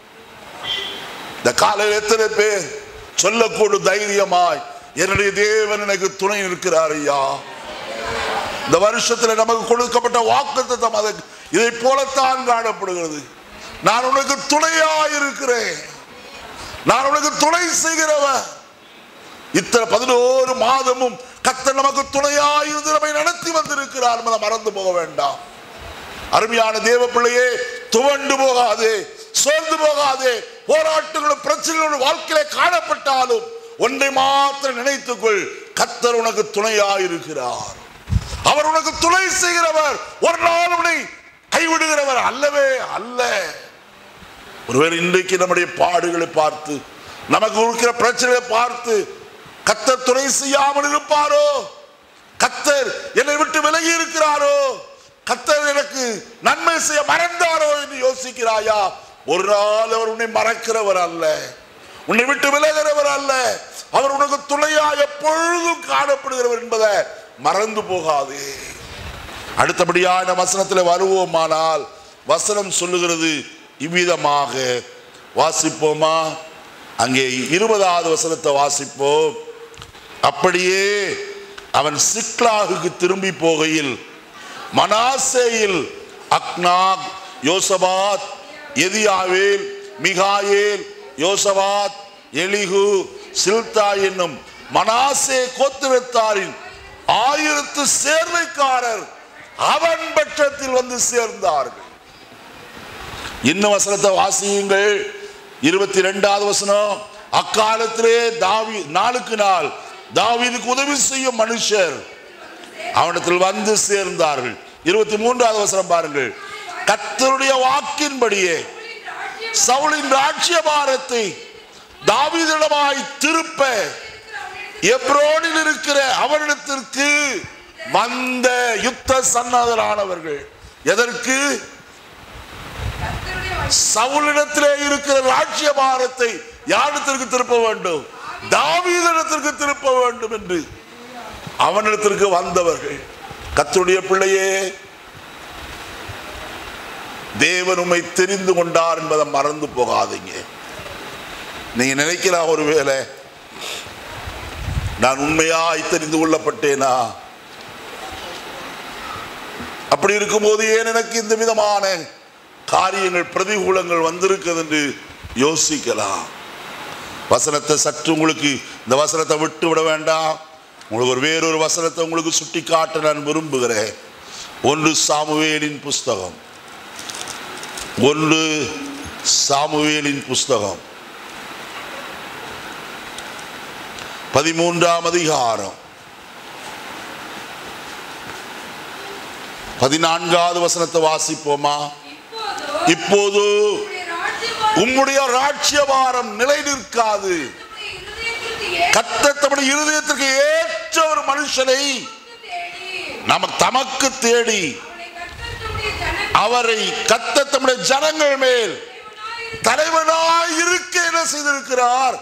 இந்த காலையில் எத்தனை பேர் சொல்லக்கூடும் தைரியமாய், என்னுடைய தேவன் எனக்கு துணை நிற்கிறார் ஐயா? இந்த வருஷத்தில் நமக்கு கொடுக்கப்பட்ட வாக்குத்தத்தம் இதை போலத்தான் காணப்படுகிறது. நான் உனக்கு துணையாய் இருக்கிறேன், நான் உனக்கு துணை செய்கிறவன். இத்தனை 11 மாதமும் கர்த்தர் நமக்கு துணையாயிருந்து நம்மை நடத்தி வந்திருக்கிறார். மறந்து போக வேண்டாம். அருமையான தேவ பிள்ளையே, துவண்டு போகாதே, சோர்ந்து போகாதே. போராட்டங்களும் பிரச்சனைகளும் வாழ்க்கையிலே காணப்பட்டாலும் ஒன்றை மாத்திரம் நினைத்துக்கொள், கர்த்தர் உனக்கு துணையாயிருக்கிறார். அவர் உனக்கு துணை செய்கிறவர், ஒரு நாள் உன்னை கைவிடுகிறவர் அல்லவே அல்ல. ஒருவர் இன்றைக்கு நம்முடைய பாடுகளை பார்த்து, நமக்கு இருக்கிற பிரச்சனைகளை பார்த்து கர்த்தர் துணை செய்யாமல் இருப்பாரோ? கர்த்தர் என்னை விட்டு விலகி இருக்கிறாரோ? கர்த்தர் எனக்கு நன்மை செய்ய மறந்தாரோ என்று யோசிக்கிறாயா? ஒரு நாள் அவர் உன்னை மறக்கிறவர் அல்ல, உன்னை விட்டு விலகிறவர் அல்ல. அவர் உனக்கு துணையா எப்பொழுதும் காணப்படுகிறவர் என்பதை மறந்து போகாதே. அடுத்தபடியான வசனத்தில் வருவோமானால், வசனம் சொல்லுகிறது இவ்விதமாக. வாசிப்போமா? அங்கே 20வது வசனத்தை வாசிப்போம். அப்படியே அவன் சிக்லாகுக்கு திரும்பி போகையில் மனாசேயில் அக்னாக், யோசபாத், எதியாவேல், மிகாயேல், யோசபாத், எலிகு, சில்தா என்னும் மனாசே கோத்திரத்தாரின் 1000 சேர்வைக்காரர் அவன் பட்சத்தில் வந்து சேர்ந்தார்கள். இன்னும் வசனத்தை வாசியுங்கள். 22வது வசனம். அக்காலத்திலே நாளுக்கு நாள் தாவீதுக்கு உதவி செய்யும் மனுஷர் அவனிடத்தில் வந்து சேர்ந்தார்கள். 23வது வசனம் பாருங்கள். கர்த்தருடைய வாக்கின்படியே சவுலின் ராஜ்யபாரத்தை தாவீதிடமாய் திருப்ப எப்ரோனில் இருக்கிற அவனிடத்திற்கு வந்த யுத்த சன்னதரானவர்கள். எதற்கு? சவுலிடத்திலே இருக்கிற ராஜ்யபாரத்தை யாரிடத்திற்கு திருப்ப வேண்டும்? தாவீதிடத்திற்கு திருப்ப வேண்டும் என்று அவனிடத்திற்கு வந்தவர்கள். கர்த்தருடைய பிள்ளையே, தேவன் உம்மை தெரிந்து கொண்டார் என்பதை மறந்து போகாதீங்க. நீங்க நினைக்கலாம், ஒருவேளை நான் உண்மையாய் தெரிந்து கொள்ளப்பட்டேனா? அப்படி இருக்கும்போது ஏன் எனக்கு இந்த விதமான காரியங்கள் பிரதிகூலங்கள் வந்திருக்கிறது என்று யோசிக்கலாம். வசனத்தை சற்று உங்களுக்கு இந்த வசனத்தை விட்டு விட வேண்டாம். உங்களுக்கு வேறொரு வசனத்தை உங்களுக்கு சுட்டி காட்ட நான் விரும்புகிறேன். 1 சாமுவேலின் புஸ்தகம் 13ஆம் அதிகாரம் 14வது வசனத்தை வாசிப்போமா? இப்போது உம்முடைய ராஜ்யபாரம் நிலை நிற்காது. கர்த்தர் தம்முடைய இருதயத்திற்கு ஏற்ற ஒரு மனுஷனை தமக்கு தேடி அவரை கர்த்தர் தம்முடைய ஜனங்கள் மேல் தலைவனாய் இருக்க என்ன செய்திருக்கிறார்?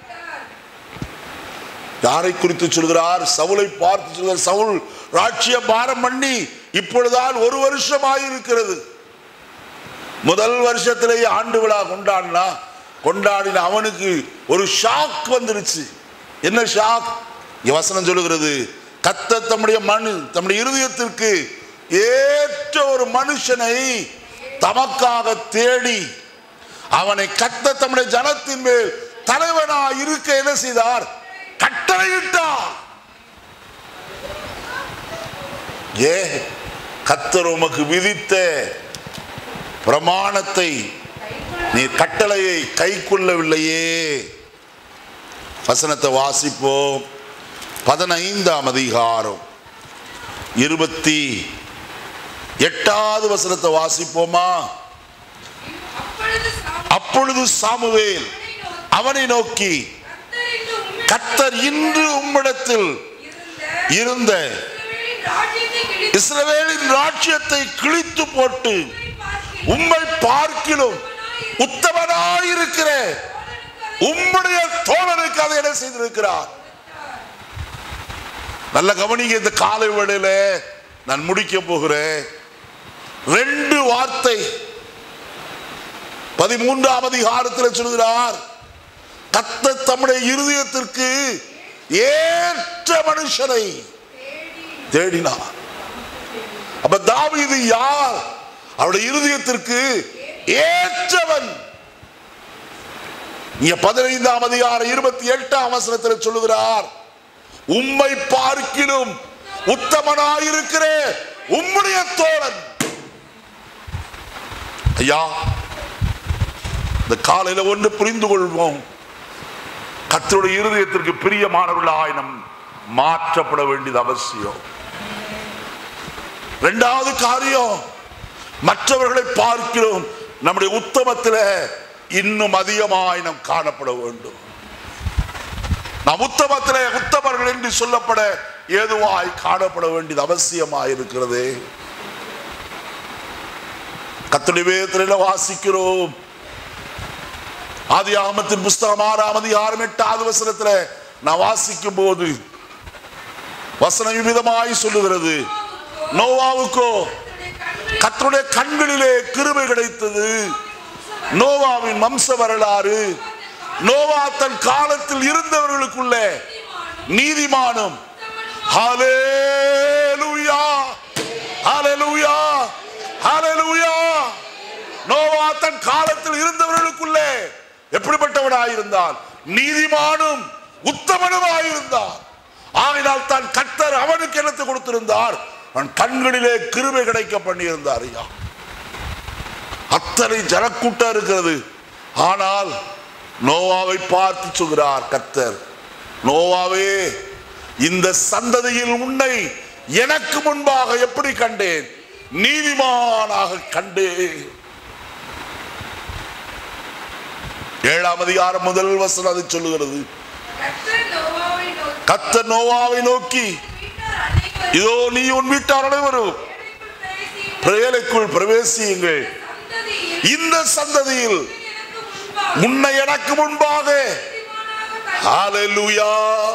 யாரை குறித்து சொல்கிறார்? சவுலை பார்த்து சொல்கிறார். சவுல் ராஜ்யபாரம் பண்ணி இப்பொழுதுதான் 1 வருஷமாய் இருக்கிறது. முதல் வருஷத்திலேயே ஆண்டு விழா கொண்டாடின அவனுக்கு ஒரு ஷாக் வந்துருச்சு. என்ன ஷாக்? வசனம் சொல்லுகிறது, கர்த்தர் தம்முடைய இருதயத்திற்கு ஏற்ற ஒரு மனுஷனை தமக்காக தேடி அவனை கர்த்தர் தம்முடைய ஜனத்தின் மேல் தலைவனாய் இருக்க என்ன செய்தார்? கட்டளையிட்டார். கர்த்தர் உமக்கு விதித்த பிரமாணத்தை நீ கட்டளையை கை கொள்ளவில்லையே. வசனத்தை வாசிப்போம். 15ஆம் அதிகாரம் 28வது வசனத்தை வாசிப்போமா? அப்பொழுது சாமுவேல் அவனை நோக்கி, கர்த்தர் இன்று உம்மிடத்தில் இருந்த இஸ்ரவேலின் ராஜ்யத்தை கிழித்து போட்டு உம்மை பார்க்கிலும் உத்தமனாயிருக்கிற உம்முடைய தோழனுக்கு அதை என்ன செய்திருக்கிறார்? நல்ல கவனிங்க. இந்த காலை வேளையில நான் முடிக்க போகிறேன். 2 வார்த்தை 13ஆம் அதிகாரத்தில் சொல்கிறார், கர்த்தர் தம்முடைய இருதயத்திற்கு ஏற்ற மனுஷனை தேடினார். அப்ப தாவீது யார்? அவருடைய இருதயத்திற்கு ஏற்றவன். 15ஆம் அதிகாரம் 28ஆம் வசனத்தில் சொல்லுகிறார், உம்மை பார்க்கிலும் உத்தமனாயிருக்கிற உம்முடைய தோழன். ஐயா, இந்த காலையில ஒன்று புரிந்து கொள்வோம். கர்த்தருடைய இருதயத்திற்கு பிரியமானவர்களாய் நாம் மாற்றப்பட வேண்டியது அவசியம். 2வது காரியம், மற்றவர்களை பார்க்கிறோம் நம்முடைய உத்தமத்தில் இன்னும் அதிகமாய் நாம் காணப்பட வேண்டும். நாம் உத்தமத்தில் உத்தமர்கள் என்று சொல்லப்பட ஏதுவாய் காணப்பட வேண்டியது அவசியமாய் இருக்கிறது. கர்த்தருடைய வேதத்தில் வாசிக்கிறோம். ஆதியாகமத்தின் புஸ்தகம் 6ஆம் அதிகாரம் 8வது வசனத்தில் நான் வாசிக்கும் போது வசனம் விதமாய் சொல்லுகிறது, நோவாவுக்கோ கர்த்தருடைய கண்களிலே கிருபை கிடைத்தது. நோவாவின் வம்ச வரலாறு, நோவா தன் காலத்தில் இருந்தவர்களுக்குள்ள நீதிமானும். ஹல்லேலூயா, ஹல்லேலூயா, ஹல்லேலூயா. நோவா தன் காலத்தில் இருந்தவர்களுக்குள்ளே எப்படிப்பட்டவனாயிருந்தான்? நீதிமானும் உத்தமனுமாயிருந்தான். ஆகினால் தான் கர்த்தர் அவனுக்கு என்னத்தை கொடுத்திருந்தார்? அவன் கண்களிலே கிருபை கிடைக்க பண்ணியிருந்தார். அத்தனை ஜனக்கூட்டம் இருக்கிறது. ஆனால் நோவாவை பார்த்து சொல்கிறார் கர்த்தர், நோவாவே, இந்த சந்ததியில் உன்னை எனக்கு முன்பாக எப்படி கண்டேன்? நீதிமானாக கண்டேன். 7ஆம் அதிகாரம் முதல் வசனம் அது சொல்லுகிறது. கர்த்தர் நோவாவை நோக்கி, இதோ நீ உன் வீட்டார் அனைவரும் பிரேலைக்குள் பிரவேசியுங்கள், இந்த சந்ததியில் உன்னை எனக்கு முன்பாக. ஹல்லேலூயா.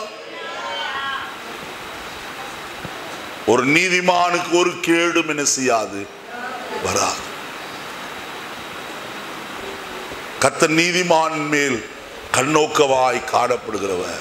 ஒரு நீதிமானுக்கு ஒரு கேடும் என்ன செய்யாது, வராது. கர்த்தர் நீதிமான் மேல் கண்ணோக்கவாய் காணப்படுகிறவர்.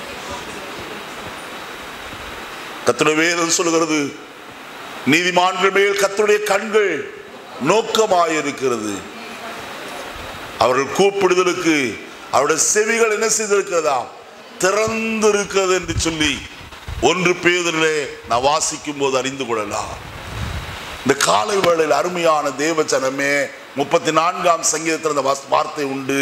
கர்த்தருடைய வேதம் சொல்லுகிறது, நீதிமான்கள் மேல் கர்த்தருடைய கண்கள் நோக்கமாயிருக்கிறது. அவர்கள் கூப்பிடுதலுக்கு அவருடைய செவிகள் என்ன செய்திருக்கிறதா, திறந்திருக்கிறது என்று சொல்லி 1 பேதுருவிலே நான் வாசிக்கும் போது அறிந்து கொள்ளலாம். இந்த காலை வேளையில் அருமையான தேவஜனமே, 34ஆம் சங்கீதத்தில் அந்த வார்த்தை உண்டு.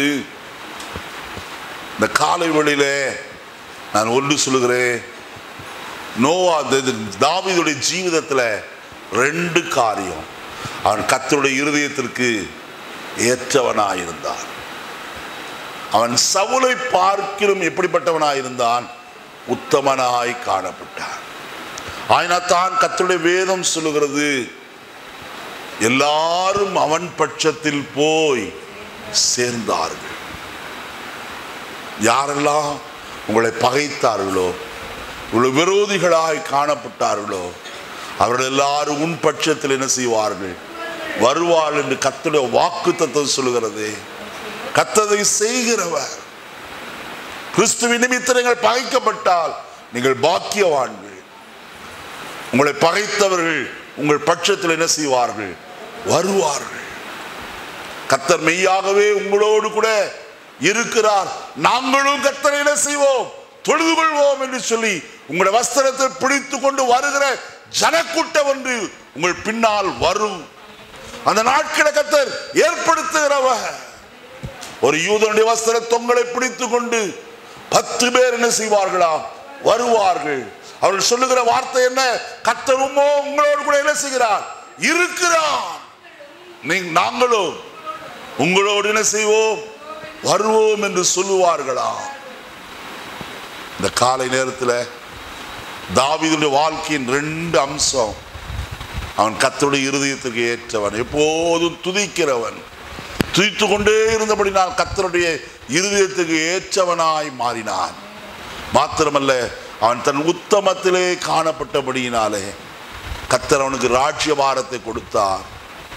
இந்த காலை வேளையில நான் ஒன்று சொல்லுகிறேன். நோவா தாவீதுடைய ஜீவிதத்தில் 2 காரியம். அவன் கர்த்தருடைய இருதயத்திற்கு ஏற்றவனாயிருந்தான். அவன் சவுலை பார்க்கிலும் எப்படிப்பட்டவனாயிருந்தான், உத்தமனாய் காணப்பட்டான். ஆயினத்தான் கர்த்தருடைய வேதம் சொல்லுகிறது, எல்லாரும் அவன் பட்சத்தில் போய் சேர்ந்தார்கள். யாரெல்லாம் உங்களை பகைத்தார்களோ, உங்களை விரோதிகளாய் காணப்பட்டார்களோ, அவர்கள் எல்லாரும் உன் பட்சத்தில் என்ன செய்வார்கள், வருவாள் என்று கர்த்தருடைய வாக்குத்தத்தம் சொல்லுகிறது. கர்த்தரை செய்கிறவர். கிறிஸ்துவின் நிமித்தம் நீங்கள் பகைக்கப்பட்டால் நீங்கள் பாக்கியவான்கள். உங்களை பகைத்தவர்கள் உங்கள் பட்சத்தில் என்ன செய்வார்கள், வருவார்கள். கர்த்தர் மெய்யாகவே உங்களோடு கூட இருக்கிறார். நாங்களும் கர்த்தரை என்ன செய்வோம், தொழுது கொள்வோம் என்று சொல்லி உங்களுடைய வஸ்திரத்தை பிடித்து கொண்டு வருகிற ஜனக்கூட்டம் ஒன்று உங்கள் பின்னால் வரும். அந்த நாட்களை கர்த்தர் ஏற்படுத்துகிறவர். ஒரு யூதனுடைய வஸ்திர தொங்கலை பிடித்து கொண்டு 10 பேர் என்ன செய்வார்களா, வருவார்கள். அவர்கள் சொல்லுகிற வார்த்தை என்ன, கர்த்தர் உங்களோடு கூட என்ன செய்கிறார், இருக்கிறார். நாங்களும் உங்களோடு என்ன செய்வோம், வருவோம் என்று சொல்லுவார்களா. இந்த காலை நேரத்தில் தாவீதுடைய வாழ்க்கையின் 2 அம்சம். அவன் கர்த்தருடைய இருதயத்திற்கு ஏற்றவன், எப்போதும் துதிக்கிறவன். துதித்து கொண்டே இருந்தபடி நான் கர்த்தருடைய இருதயத்துக்கு ஏற்றவனாய் மாறினான். மாத்திரமல்ல, அவன் தன் உத்தமத்திலே காணப்பட்டபடியினாலே கர்த்தர் அவனுக்கு ராஜ்யபாரத்தை கொடுத்தார்.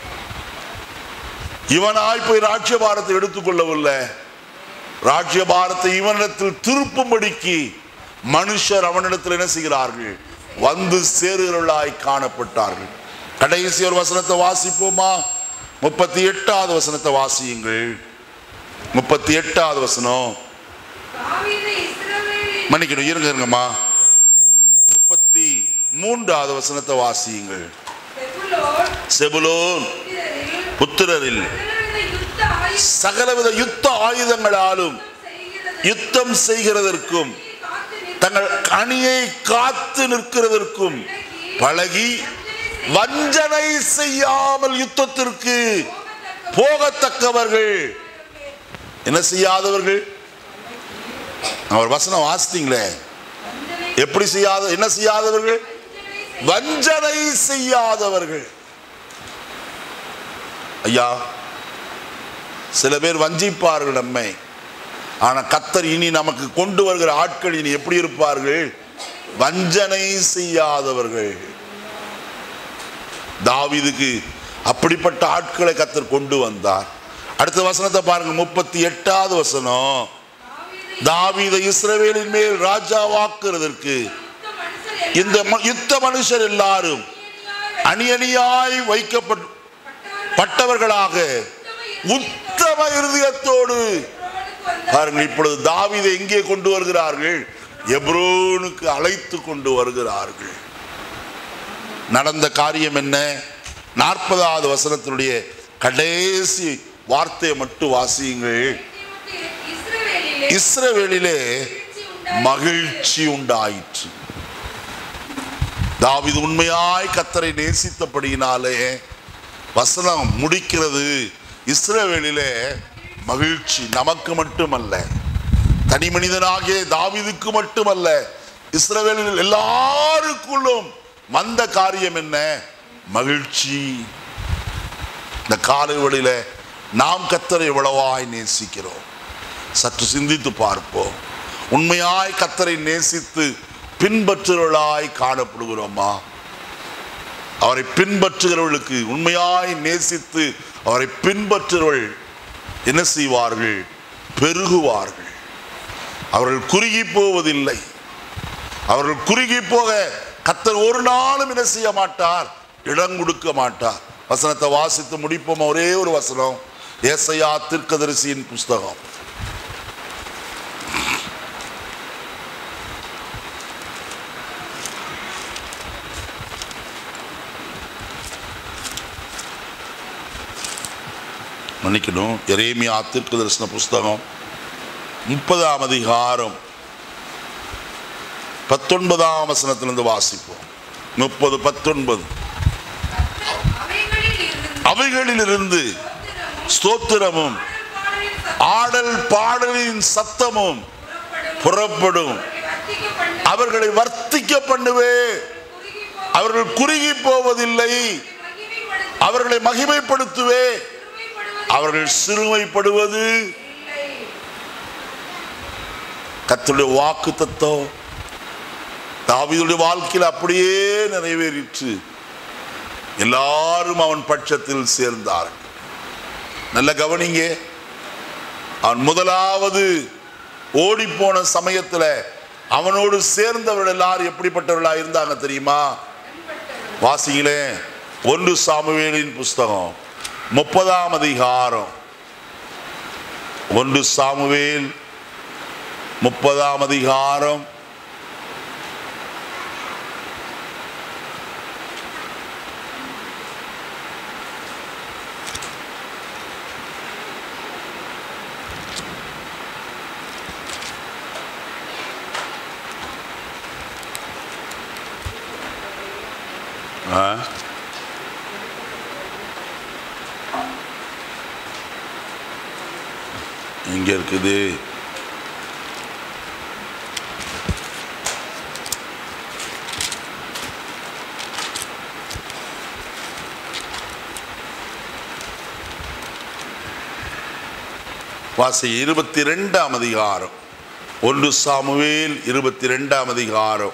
இவனாய் போய் ராஜ்யபாரத்தை எடுத்துக்கொள்ளவில்லை. ராஜ்யபாரத்தை இவனிடத்தில் திருப்பும்படிக்கு மனுஷர் அவனிடத்தில் என்ன செய்கிறார்கள், வந்து சேருகிறாய் காணப்பட்டார்கள். கடைசி ஒரு வசனத்தை வாசிப்போமா? 38வது வசனத்தை வாசியுங்கள். 38வது வசனம். மன்னிக்கணும், இருங்கம்மா. 33வது வசனத்தை வாசியுங்கள். செபுலோன் புத்திரரில் சகலவித யுத்த ஆயுதங்களாலும் யுத்தம் செய்கிறதற்கும் தங்கள் அணியை காத்து நிற்கிறதற்கும் பழகி வஞ்சனை செய்யாமல் யுத்தத்திற்கு போகத்தக்கவர்கள். என்ன செய்யாதவர்கள்? அவர் வசனம் வாசித்தீங்களே, எப்படி செய்யாத, என்ன செய்யாதவர்கள், வஞ்சனை செய்யாதவர்கள். ஐயா, சில பேர் வஞ்சிப்பார்கள் நம்மை. ஆனா கர்த்தர் இனி நமக்கு கொண்டு வருகிற ஆட்கள் இனி எப்படி இருப்பார்கள், வஞ்சனை செய்யாதவர்கள். தாவீதுக்கு அப்படிப்பட்ட ஆட்களை கர்த்தர் கொண்டு வந்தார். அடுத்த வசனத்தை பாருங்க, 38வது வசனம். தாவீதை இஸ்ரவேலின் மேல் ராஜாவாக்குறதற்கு இந்த யுத்த மனுஷர் எல்லாரும் அணி அணியாய் வைக்கப்பட்டவர்களாக உத்தம இருதயத்தோடு. பாருங்கள், இப்பொழுது தாவீதை எங்கே கொண்டு வருகிறார்கள், எப்ரோனுக்கு அழைத்து கொண்டு வருகிறார்கள். நடந்த காரியம் என்ன? 40வது வசனத்தினுடைய கடைசி வார்த்தையை மட்டும் வாசியுங்கள். இஸ்ரவேலிலே மகிழ்ச்சி உண்டாயிற்று. தாவீது உண்மையாய் கர்த்தரை நேசித்தபடியினாலே வசனம் முடிக்கிறது, இஸ்ரவேலிலே மகிழ்ச்சி. நமக்கு மட்டுமல்ல, தனி மனிதனாகிய தாவீதுக்கு மட்டுமல்ல, இஸ்ரவேலில் எல்லாருக்குள்ளும் வந்த காரியம் என்ன? மகிழ்ச்சி. இந்த காலை வேளையில நாம் கர்த்தரை எவ்வளவாய் நேசிக்கிறோம் சற்று சிந்தித்து பார்ப்போம். உண்மையாய் கர்த்தரை நேசித்து பின்பற்றுகிறவர்களாய் காணப்படுகிறோமா? அவரை பின்பற்றுகிறவர்களுக்கு, உண்மையாய் நேசித்து அவரை பின்பற்றுகிறவர்கள் என்ன செய்வார்கள்? பெருகுவார்கள். அவர்கள் குறுகி போவதில்லை. அவர்கள் குறுகி போக கர்த்தர் ஒரு நாளும் என்ன செய்ய மாட்டார்? இடம் கொடுக்க மாட்டார். வசனத்தை வாசித்து முடிப்போம். ஒரே ஒரு வசனம், ஏசாயா தீர்க்கதரிசியின் புஸ்தகம். மன்னிக்கணும், எரேமியா தீர்க்கதரிசன புஸ்தகம் 30ஆம் அதிகாரம் 19ஆம் வசனத்திலிருந்து வாசிப்போம். 30:19. அவைகளிலிருந்து ஸ்தோத்திரமும் ஆடல் பாடலின் சத்தமும் புறப்படும். அவர்களை வர்த்திக்க பண்ணுவே. அவர்கள் குறுகி போவதில்லை. அவர்களை மகிமைப்படுத்துவே. அவர்கள் சிறுமைப்படுவது. கர்த்தருடைய வாக்கு தத்தம் தாவீதுடைய வாழ்க்கையில் அப்படியே நிறைவேறிற்று. எல்லாரும் அவன் பட்சத்தில் சேர்ந்தார்கள். நல்ல கவனிங்க, அவன் முதலாவது ஓடி போன சமயத்தில் அவனோடு சேர்ந்தவர்கள் எல்லாரும் எப்படிப்பட்டவர்களா இருந்தாங்க தெரியுமா? வாசிங்களே, 1 சாமுவேலின் புஸ்தகம் 30ஆம் அதிகாரம். 1 சாமுவேல் 30ஆம் அதிகாரம் 1 இங்க இருக்குது. வாசி 22ஆம் அதிகாரம். 1 சாமுவேல் 22ஆம் அதிகாரம்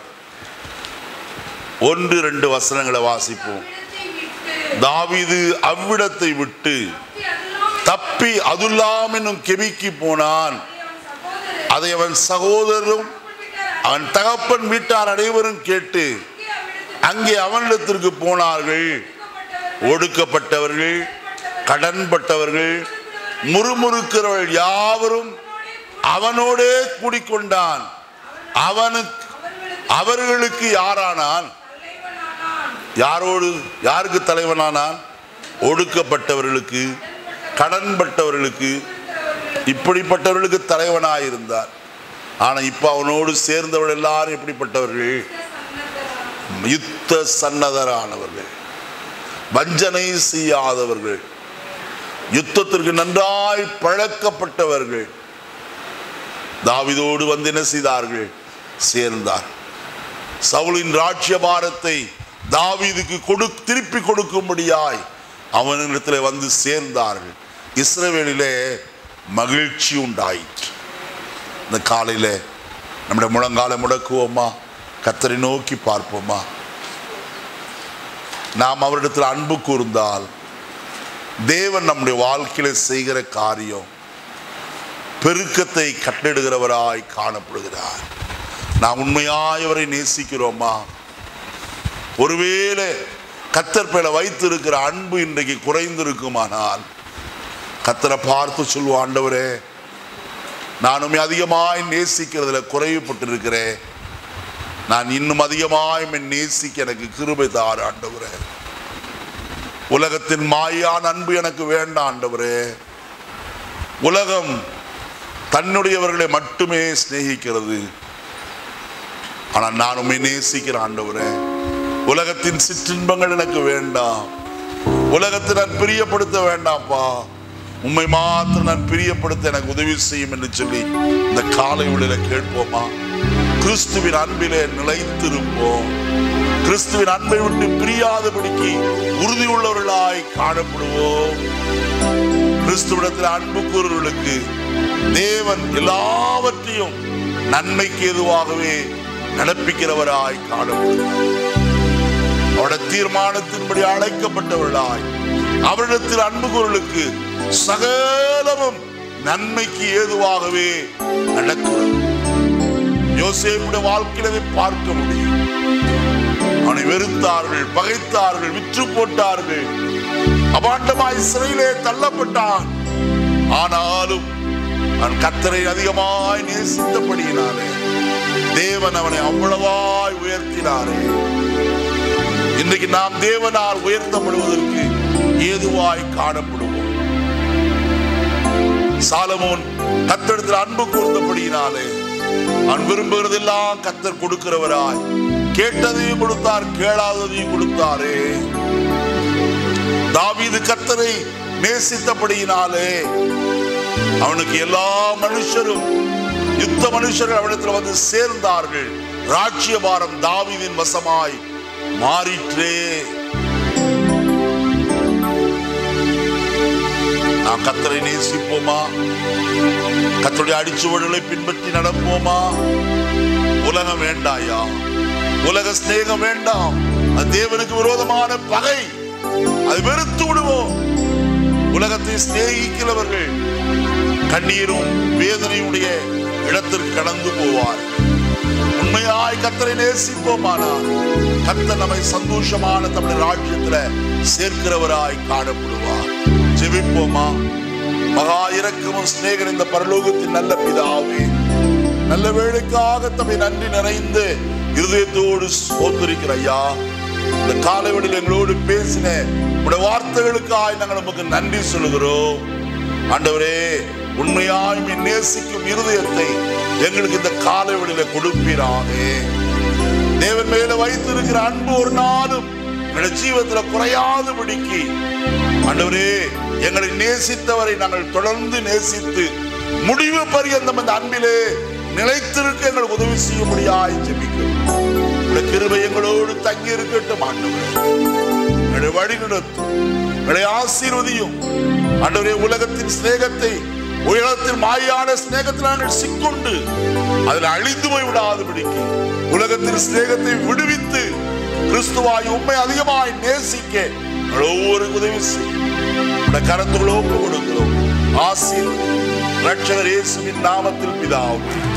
1-2 வசனங்களை வாசிப்போம். தாவீது அவ்விடத்தை விட்டு தப்பி அதுல்லாம் என்னும் கெபிக்கு போனான். அதை அவன் சகோதரரும் அவன் தகப்பன் வீட்டார் அனைவரும் கேட்டு அங்கே அவனிடத்திற்கு போனார்கள். ஒடுக்கப்பட்டவர்கள், கடன்பட்டவர்கள், முறுமுறுக்கிறவர்கள் யாவரும் அவனோடே கூடிக்கொண்டான். அவர்களுக்கு யாரானான்? யாருக்கு தலைவனானான்? ஒடுக்கப்பட்டவர்களுக்கு, கடன்பட்டவர்களுக்கு, இப்படிப்பட்டவர்களுக்கு தலைவனாயிருந்தார். ஆனா இப்ப அவனோடு சேர்ந்தவர்கள் எல்லாரும் எப்படிப்பட்டவர்கள்? யுத்த சன்னதரானவர்கள், வஞ்சனை செய்யாதவர்கள், யுத்தத்திற்கு நன்றாய் பழக்கப்பட்டவர்கள். தாவீதோடு வந்து என்ன செய்தார்கள்? சேர்ந்தார். சவுலின் ராஜ்யபாரத்தை தாவீதுக்கு திருப்பி கொடுக்கும்படியாய் அவனிடத்தில் வந்து சேர்ந்தார்கள். இஸ்ரவேலிலே மகிழ்ச்சி உண்டாயிற்று. இந்த காலையில நம்முடைய முழங்காலை முடக்குவோமா? கர்த்தரை நோக்கி பார்ப்போமா? நாம் அவரிடத்தில் அன்பு கூர்ந்தால் தேவன் நம்முடைய வாழ்க்கையில செய்கிற காரியம் பெருக்கத்தை கட்டளிடுகிறவராய் காணப்படுகிறார். நாம் உண்மையாய் அவரை நேசிக்கிறோமா? ஒருவேளை கர்த்தர் மேல வைத்திருக்கிற அன்பு இன்றைக்கு குறைந்திருக்குமானால் கர்த்தரை பார்த்து சொல்லுவோம், ஆண்டவரே, நான் அதிகமாய் நேசிக்கிறதுல குறைவுபட்டிருக்கிறேன். நான் இன்னும் அதிகமாய் நேசிக்க எனக்கு கிருபை தாரு ஆண்டவரே. உலகத்தின் மாயான அன்பு எனக்கு வேண்டாம் ஆண்டவரே. உலகம் தன்னுடையவர்களை மட்டுமே சிநேகிக்கிறது. ஆனால் நான் உம்மை நேசிக்கிற ஆண்டவரே, உலகத்தின் சிற்றின்பங்கள் எனக்கு வேண்டாம், உலகத்தை நான் பிரியப்படுத்த வேண்டாம்ப்பா, உம்மை மாத்திரம் நான் பிரியப்படுத்த எனக்கு உதவி செய்யும் என்று சொல்லி இந்த காலை வேளையில கேட்போமா? கிறிஸ்துவின் அன்பிலே நிலைத்திருப்போம். கிறிஸ்துவின் அன்பை விட்டு பிரியாதபடிக்கு உறுதி உள்ளவர்களாய் காணப்படுவோம். கிறிஸ்துவிடத்தில் அன்பு கூறுவர்களுக்கு தேவன் எல்லாவற்றையும் நன்மைக்கு ஏதுவாகவே நடப்பிக்கிறவராய் காணப்படுவார். அவருடைய தீர்மானத்தின்படி அழைக்கப்பட்டவர்களாய் அவரிடத்தில் அன்பு கூறுவர்களுக்கு சகலமும் நன்மைக்கு ஏதுவாகவே நடக்கிறது. யோசேப்புடைய வாழ்க்கையை பார்க்க முடியும். அவனை வெறுத்தார்கள், பகைத்தார்கள், விற்று போட்டார்கள், அபாண்டமாய் சிறையிலே தள்ளப்பட்டான். ஆனாலும் அவன் கர்த்தரை அதிகமாய் நேசித்தபடியினாலே தேவன் அவனை அவ்வளவாய் உயர்த்தினாரே. இன்றைக்கு நாம் தேவனால் உயர்த்தப்படுவதற்கு ஏதுவாய் காணப்படுவோம். சாலமோன் கர்த்தரிடத்தில் அன்பு கூர்ந்தபடியினாலே அவன் விரும்புகிறதெல்லாம் கர்த்தர் கொடுக்கிறவராய், கேட்டதையும் கொடுத்தார், கேளாததையும் கொடுத்தாரே. தாவீது கர்த்தரை நேசித்தபடியினாலே அவனுக்கு எல்லா மனுஷரும், யுத்த மனுஷர்கள் அவனிடத்தில் வந்து சேர்ந்தார்கள். ராஜ்யபாரம் தாவீதின் வசமாய் மாறிற்றே. நாம் கர்த்தரை நேசிப்போமா? கர்த்தருடைய அடிச்சுவடுகளை பின்பற்றி நடப்போமா? உலகம் வேண்டாயா, உலக ஸ்நேகம் வேண்டாம். அது தேவனுக்கு விரோதமான பகை, அது வெறுத்து விடுவோம். உலகத்தை சிநேகிக்கிறவர்கள் கண்ணீரும் வேதனையுடைய இடத்திற்கு கடந்து போவார். உண்மையாய் கர்த்தரை நேசிப்போமானால் கர்த்தர் நம்மை சந்தோஷமான தமிழ் ராஜ்யத்துல சேர்க்கிறவராய் காணப்படுவார். ஜெபிப்போமா? மகா இரக்கமும் சிநேகன் இந்த பரலோகத்தின் நல்ல பிதாவே, நல்ல வேளைக்காக தம்மை நன்றி நிறைந்து இருதயத்தோடு ஸ்தோத்திரிக்கிற ஐயா, இந்த காலைவெளியில் எங்களோடு பேசின உடைய வார்த்தைகளுக்காய் நாங்கள் நமக்கு நன்றி சொல்லுகிறோம். ஆண்டவரே, உண்மையாய் நேசிக்கும் இருதயத்தை எங்களுக்கு இந்த காலைவெளியில கொடுப்பீராக. தேவன் மேல வைத்திருக்கிற அன்பு ஒரு நாளும் எங்களுடைய ஜீவத்துல குறையாதபடிக்கு ஆண்டவரே, எங்களை நேசித்தவரை நாங்கள் தொடர்ந்து நேசித்து முடிவு பரியந்தம் அந்த அன்பிலே நிலைத்திருக்க எங்களுக்கு உதவி செய்யும்படியாய் ஜெபிக்கிறோம். கிருபை எங்களோடு தங்கி இருக்கட்டும் ஆண்டவரே. எங்களை வழி நடத்தும், எங்களை ஆசீர்வதியும் ஆண்டவரே. உலகத்தின் சிநேகத்தை, உலகத்தின் மாயான சிநேகத்தில் நாங்கள் சிக்கொண்டு அதில் அழிந்து போய் விடாதபடிக்கு உலகத்தின் சிநேகத்தை விடுவித்து கிறிஸ்துவாய் உண்மை அதிகமாய் நேசிக்க ஒவ்வொரு உதவி செய்யும். கரத்துகளோ கொடுக்கிறோம். ஆசீர்வதி ரட்சகர் இயேசுவின் நாமத்தில் பிதாவே.